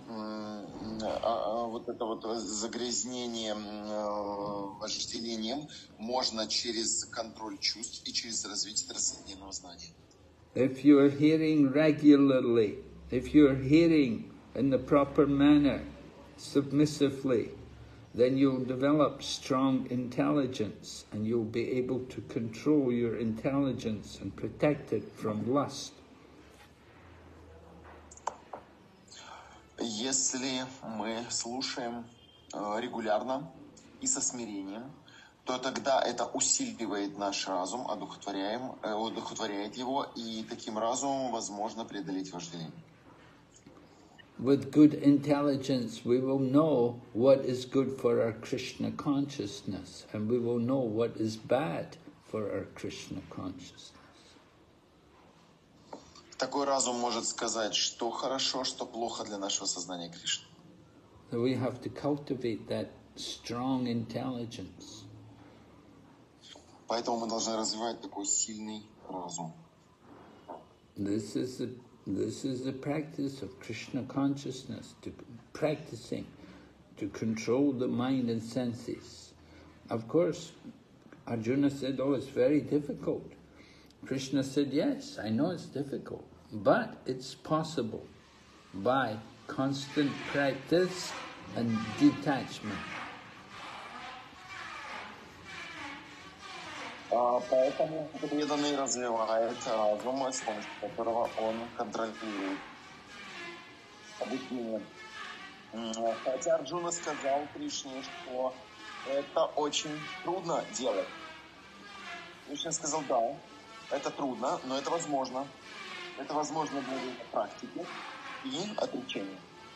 загрязнение вожделением можно через контроль чувств и через развитие трансцендентного знания. If you are hearing regularly, if you are hearing in the proper manner, submissively, then you'll develop strong intelligence and you'll be able to control your intelligence and protect it from lust. Если мы слушаем регулярно и со смирением, то тогда это усиливает наш разум, одухотворяет его, и таким разумом возможно преодолеть вожделение. With good intelligence, we will know what is good for our Krishna consciousness, and we will know what is bad for our Krishna consciousness. Такой разум может сказать, что хорошо, что плохо для нашего сознания Кришны. So we have to cultivate that strong intelligence. Поэтому мы должны развивать такой сильный разум. This is the practice of Krishna consciousness, practicing to control the mind and senses. Of course, Arjuna said, oh, it's very difficult. Krishna said, yes, I know it's difficult, but it's possible by constant practice and detachment. Поэтому преданный развивает разум, с помощью которого он контролирует обучение. Хотя Арджуна сказал Кришне, что это очень трудно делать. Кришна сказал, да, это трудно, но это возможно. Это возможно благодаря практике и отречению.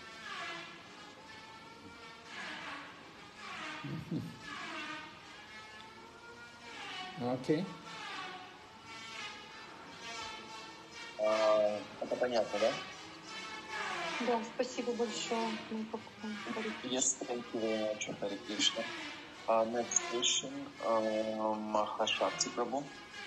Okay. Это понятно, да? Да, спасибо большое. Yes, thank you very much, Hare Krishna. Next question, Mahashakti Prabhu.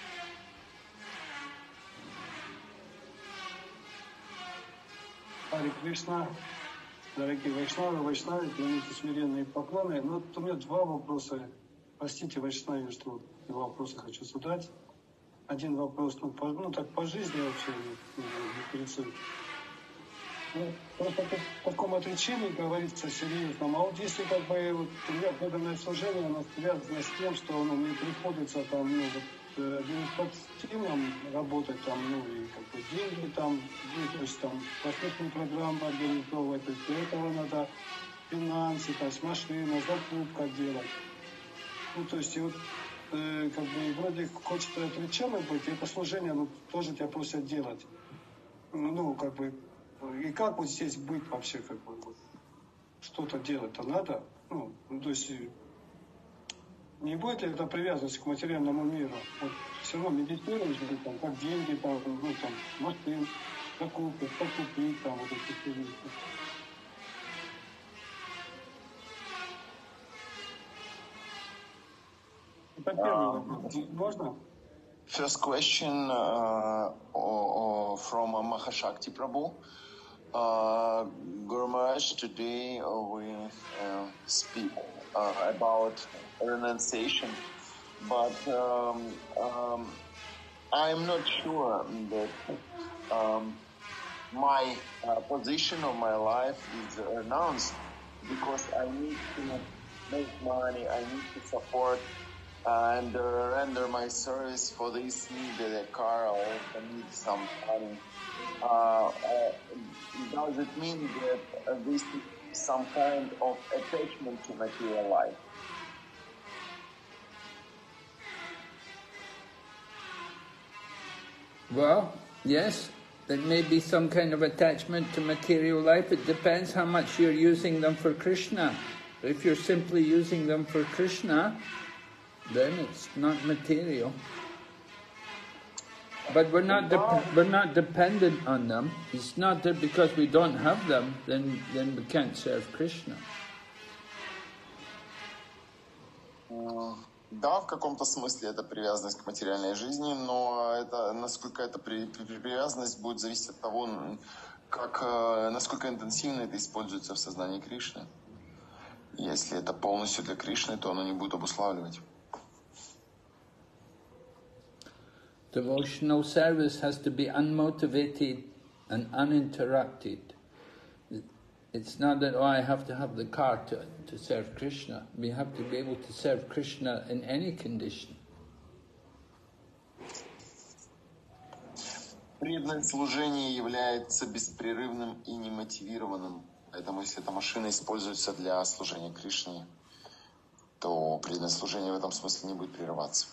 Харе Кришна, дорогие Вайшнавы, примите смиренные поклоны. Но вот у меня два вопроса. Простите, Вайшнаве, что два вопроса хочу задать. Один вопрос, так по жизни вообще не интересует. Просто в таком отречении говорится серьезном. А вот если как бы вот, у меня преданное служение, оно связано с тем, что мне приходится там, административно работать там, и как бы деньги там, то есть там просветные программы организовывать, то есть для этого надо финансы, то есть машина, закупка делать. То есть и вот как бы вроде хочется отреченным быть, и это служение, тоже тебя просят делать. Как бы, и как вот здесь быть вообще, как бы, вот, что-то делать-то надо? То есть не будет ли это привязанность к материальному миру? Вот, все равно медитируешь, там, как деньги, там, машин, закупки, как купить, там, вот эти все вещи. Это первый вопрос. Можно? First question from Mahashakti Prabhu. Guru Maharaj, today we speak about renunciation, but I'm not sure that my position of my life is renounced, because I need to make money, I need to support and render my service. For this need a car, I also need some money. Does it mean that this is some kind of attachment to material life? Well, yes, there may be some kind of attachment to material life. It depends how much you're using them for Krishna. If you're simply using them for Krishna, then it's not material. But we're not dependent on them. It's not that because we don't have them, then we can't serve Krishna. Да, в каком-то смысле это привязанность к материальной жизни, но это, насколько эта привязанность будет зависеть от того, насколько интенсивно это используется в сознании Кришны. Если это полностью для Кришны, то оно не будет обуславливать. Devotional service has to be unmotivated and uninterrupted. It's not that, I have to have the car to serve Krishna. We have to be able to serve Krishna in any condition. Преданное служение является беспрерывным и немотивированным. Поэтому, если эта машина используется для служения Кришне, то преданное служение в этом смысле не будет прерываться.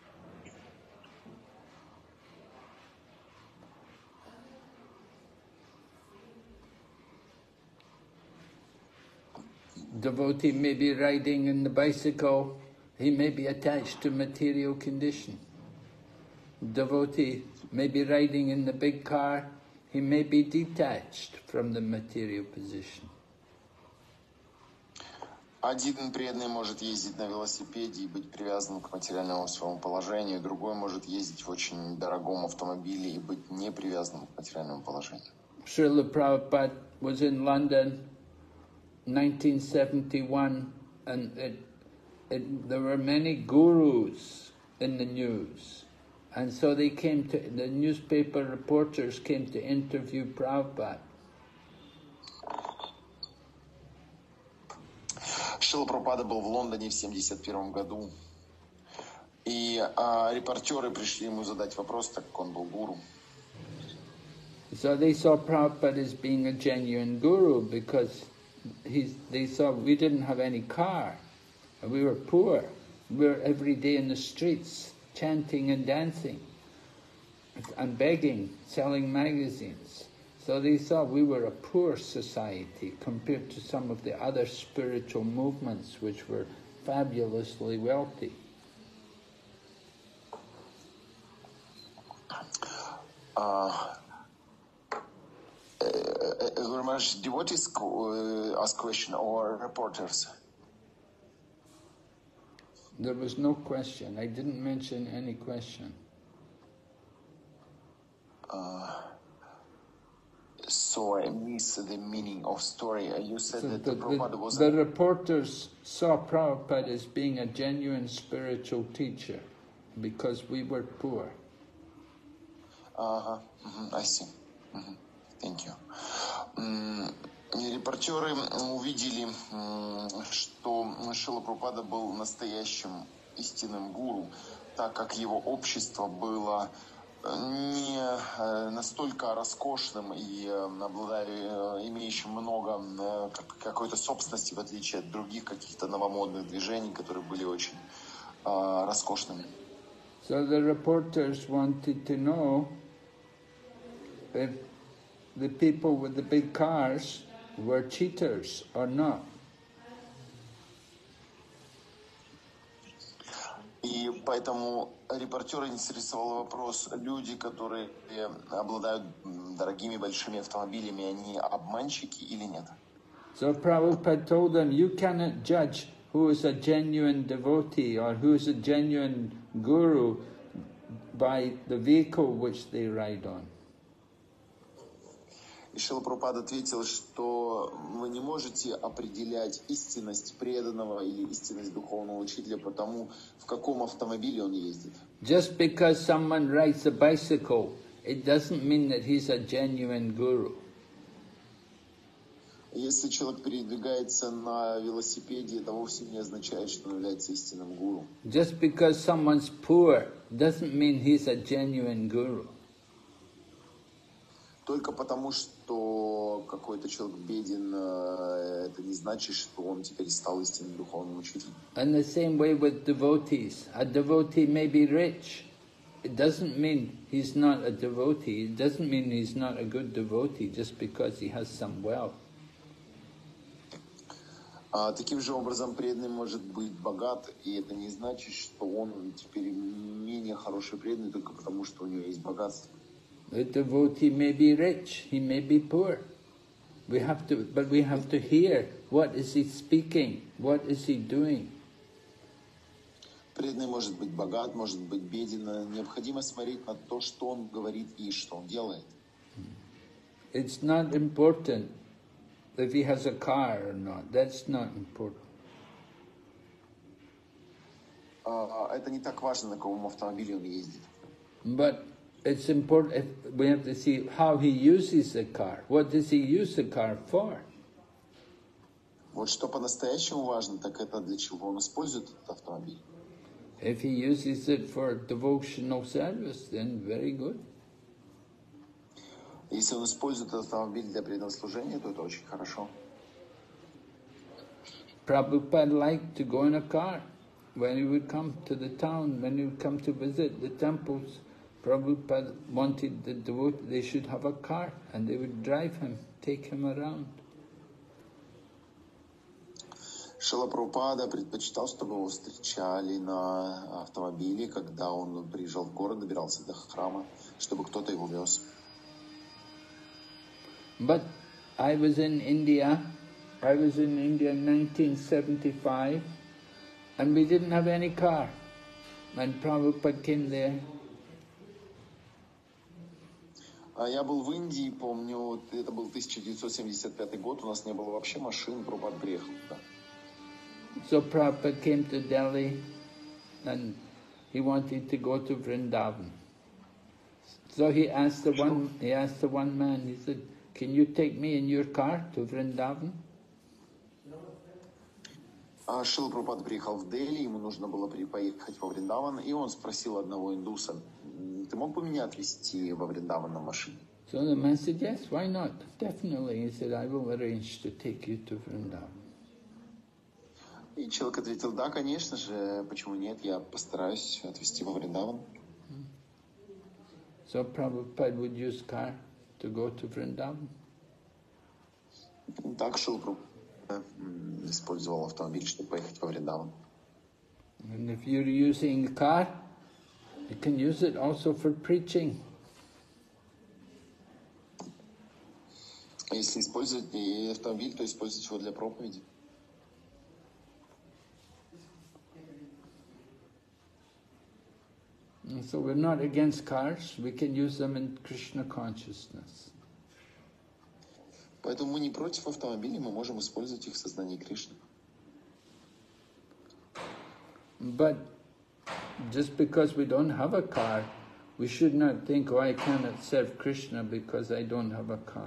Devotee may be riding in the bicycle, he may be attached to material condition. Devotee may be riding in the big car, he may be detached from the material position. Один преданный может ездить на велосипеде и быть привязанным к материальному своему положению, другой может ездить в очень дорогом автомобиле и быть не привязанным к материальному положению. Srila Prabhupada was in London 1971 and there were many gurus in the news. And so the newspaper reporters came to interview Prabhupada. Шрила Прабхупада был в Лондоне в 1971 году, и репортеры пришли ему задать вопрос, так как он был гуру. So they saw Prabhupada as being a genuine guru because they saw we didn't have any car, and we were poor. We were every day in the streets, chanting and dancing, and begging, selling magazines. So they saw we were a poor society compared to some of the other spiritual movements which were fabulously wealthy. Devotees ask question or reporters? There was no question. I didn't mention any question. So I miss the meaning of story. You said So that Prabhupada was... the reporters saw Prabhupada as being a genuine spiritual teacher because we were poor. I see. Thank you. Репортеры увидели, что Шрила Прабхупада был настоящим истинным гуру, так как его общество было не настолько роскошным и имеющим много какой-то собственности, в отличие от других каких-то новомодных движений, которые были очень роскошными. So the reporters wanted to know if the people with the big cars were cheaters or not. И поэтому репортеры интересовал вопрос, люди, которые обладают дорогими большими автомобилями, они обманщики или нет? So Prabhupada told them, you cannot judge who is a genuine devotee or who is a genuine guru by the vehicle which they ride on. И Шрила Прабхупада ответил, что вы не можете определять истинность преданного или истинность духовного учителя по тому, в каком автомобиле он ездит. Just because someone rides a bicycle, it doesn't mean that he's a genuine guru. Если человек передвигается на велосипеде, это вовсе не означает, что он является истинным гуру. Just because someone's poor doesn't mean he's a genuine guru. Только потому, что какой-то человек беден, это не значит, что он теперь стал истинным духовным учителем. And the same way with devotees. A devotee may be rich. It doesn't mean he's not a devotee. It doesn't mean he's not a good devotee just because he has some wealth. Таким же образом, преданный может быть богат, и это не значит, что он теперь менее хороший преданный только потому, что у него есть богатство. The devotee may be rich, he may be poor. But we have to hear what is he speaking, what is he doing. Преданный может быть богат, может быть беден. Необходимо смотреть на то, что он говорит и что он делает. It's not important if he has a car or not. That's not important. Это не так важно, на каком автомобиле он ездит. But it's important, we have to see how he uses the car. What does he use the car for? Вот что по-настоящему важно, так это для чего он использует этот автомобиль. If he uses it for devotional service, then very good. Если он использует этот автомобиль для преданного служения, то это очень хорошо. Prabhupada liked to go in a car. When he would come to the town, when he would come to visit the temples, Prabhupada wanted the devotees, they should have a car, and they would drive him, take him around. Шрила Прабхупада предпочитал, чтобы его встречали на автомобиле, когда он приезжал в город, добирался до храма, чтобы кто-то его вез. But I was in India I was in India in 1975 and we didn't have any car. And Prabhupada came there. Я был в Индии, помню, это был 1975 год, у нас не было вообще машин, Прабхупада приехал туда. So Prabhupada came to Delhi and he wanted to go to Vrindavan. So he asked the one man, he said, "Can you take me in your car to Vrindavan?" Шрила Прабхупада приехал в Дели, ему нужно было поехать во Вриндаван, и он спросил одного индуса: "Ты мог бы меня отвезти во Вриндаван на машине?" So the man said, "Yes, why not? Definitely." He said, "I will arrange to take you to Vrindavan." И человек ответил: "Да, конечно же, почему нет, я постараюсь отвезти во Вриндаван." So Prabhupada would use car to go to Vrindavan. Так Шрила Прабхупада использовал автомобиль, чтобы поехать во Вриндаван. And if you're using a car, you can use it also for preaching. Если использовать автомобиль, то использовать его для проповеди. And so we're not against cars, we can use them in Krishna consciousness. Поэтому мы не против автомобилей, мы можем использовать их в сознании Кришны. But just because we don't have a car, we should not think, "Oh, I cannot serve Krishna because I don't have a car."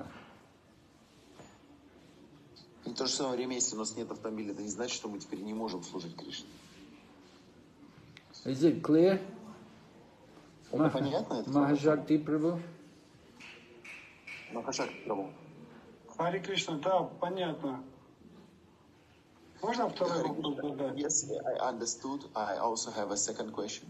И в то же самое время, если у нас нет автомобиля, это не значит, что мы теперь не можем служить Кришне. Is it clear? Это понятно? Mahashakti Prabhu? Махашакти Прабху. Хари Кришна, да, понятно. Можно второй вопрос задать? Yes, I understood. I also have a second question.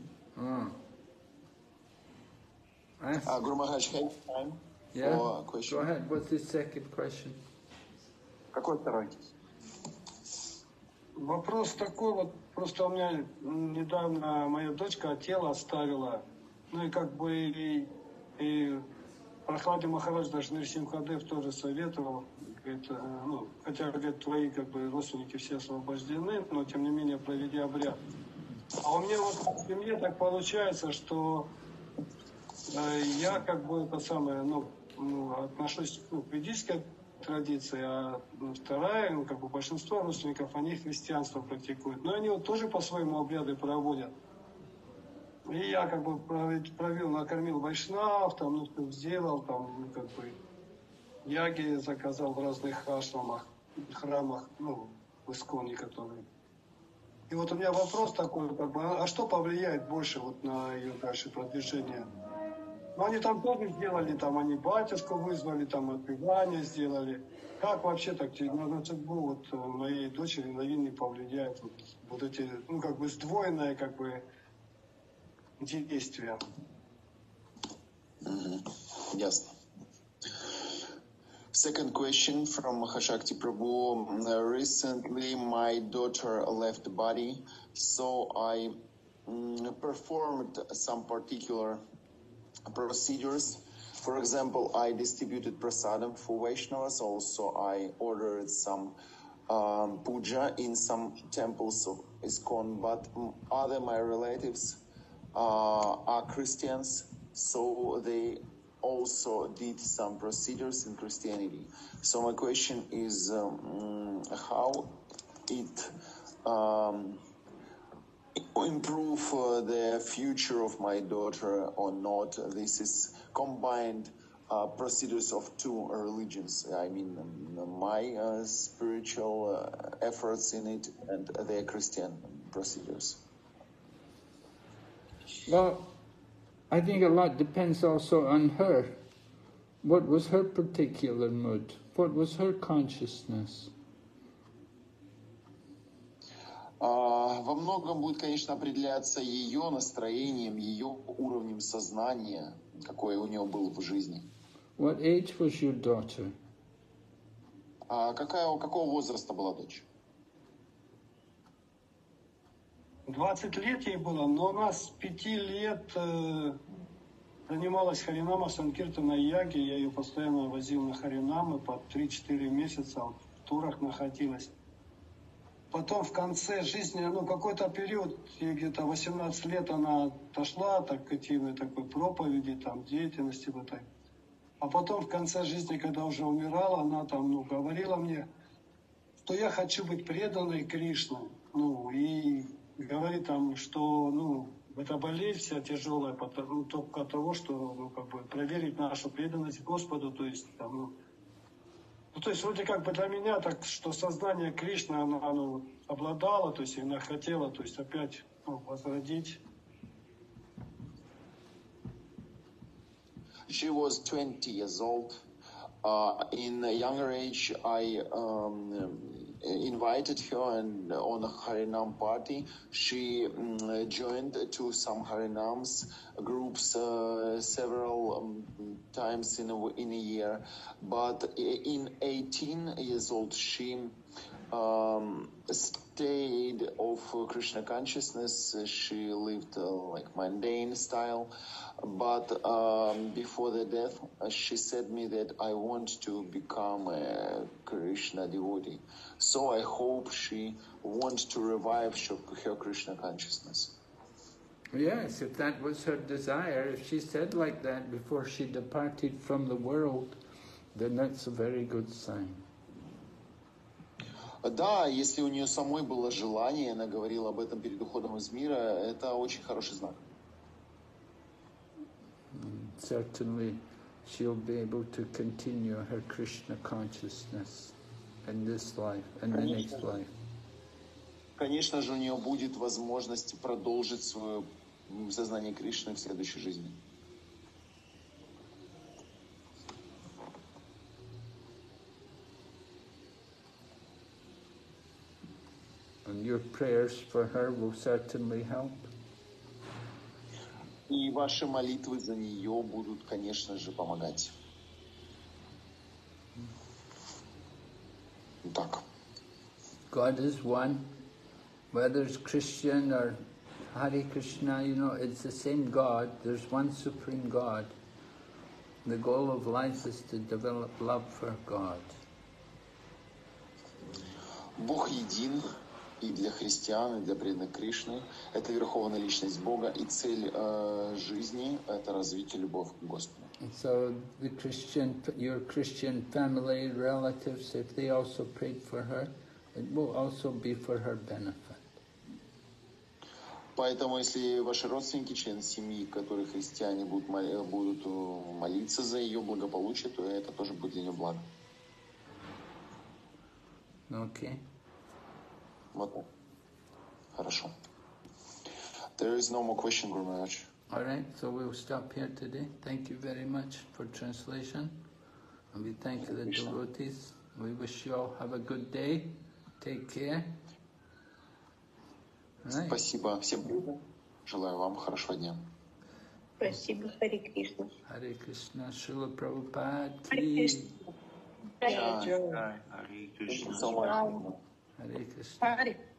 Guru Maharaj, have time for a question? Go ahead. What's the second question? Какой второй? Вопрос такой вот, просто у меня недавно моя дочка тело оставила, ну и как бы и Прохладе Махарадж даже Нарисимхадев тоже советовал, говорит, ну, хотя, говорит, твои как бы родственники все освобождены, но тем не менее проведи обряд. А у меня вот в семье так получается, что я как бы это самое, отношусь к ведической традиции, а вторая, как бы большинство родственников, они христианство практикуют. Но они вот тоже по-своему обряды проводят. И я как бы провел, накормил вайшнав, там, сделал, там, как бы, яги заказал в разных ашрамах, храмах, в Исконе, которые. И вот у меня вопрос такой, как бы, а что повлияет больше вот на ее дальше продвижение? Ну, они там тоже сделали, там, они батюшку вызвали, там, отпевание сделали. Как вообще так на судьбу вот моей дочери Навины повлияет вот эти, как бы, сдвоенное, как бы, действия? Ясно. Second question from Mahashakti Prabhu. Recently, my daughter left the body, so I performed some particular procedures. For example, I distributed prasadam for Vaishnavas. Also, I ordered some puja in some temples of ISKCON. But other my relatives are Christians, so they also did some procedures in Christianity. So my question is how it improve the future of my daughter or not. This is combined procedures of two religions. I mean, my spiritual efforts in it and their Christian procedures. Well, I think a lot depends also on her. What was her particular mood? What was her consciousness? Во многом будет, конечно, определяться ее настроением, ее уровнем сознания, какой у нее был в жизни. What age was your daughter? Какого возраста была дочь? 20 лет ей было, но она с 5 лет занималась Харинама Санкиртана Яги. Я ее постоянно возил на Харинамы по 3-4 месяца. турах находилась. Потом в конце жизни, ну, какой-то период, ей где-то 18 лет она отошла от активной такой проповеди, там, деятельности в этой. А потом в конце жизни, когда уже умирала, она там, ну, говорила мне, что я хочу быть преданной Кришне. Ну, и говорит там, что, ну, эта болезнь вся тяжелая, потому, только от того, что, ну, как бы, проверить нашу преданность Господу, то есть, там, ну, то есть, вроде как бы для меня, так, что сознание Кришны, она, ну, обладала, то есть, она хотела, то есть, опять, ну, возродить. She was 20 years old. In a younger age, I invited her and on a Harinam party. She joined to some Harinams groups several times in a year. But in 18 years old, she stayed of Krishna consciousness. She lived like mundane style. But before the death, she said me that I want to become a Krishna devotee. So I hope she wants to revive her Krishna consciousness. Yes, if that was her desire, if she said like that before she departed from the world, then that's a very good sign. Да, если у нее самой было желание, она говорила об этом перед уходом из мира, это очень хороший знак. Certainly she'll be able to continue her Krishna consciousness in this life and the next life. Конечно же, у нее будет возможность продолжить свое сознание Кришны в следующей жизни. And your prayers for her will certainly help. И ваши молитвы за нее будут, конечно же, помогать. Так. God is one. Whether it's Christian or Hare Krishna, you know, it's the same God. There's one supreme God. The goal of life is to develop love for God. Бог един. И для христиан, и для преданных Кришны. Это верховная личность Бога. И цель жизни – это развитие любови к Господу. So the your Christian family, relatives, if they also prayed for her, it will also be for her benefit. Поэтому, если ваши родственники, члены семьи, которые христиане, будут молиться за ее благополучие, то это тоже будет для нее благо. Okay. Вот так. Хорошо. There is no more question, Guru Maharaj. All right, so we'll stop here today. Thank you very much for translation. And we thank the devotees. We wish you all have a good day. Take care. Right. Спасибо всем. Желаю вам хорошего дня. Спасибо, Харе Кришна. Харе Кришна, Шрила Прабхупад. Харе Кришна. Hare Krishna. Hare Krishna. Харе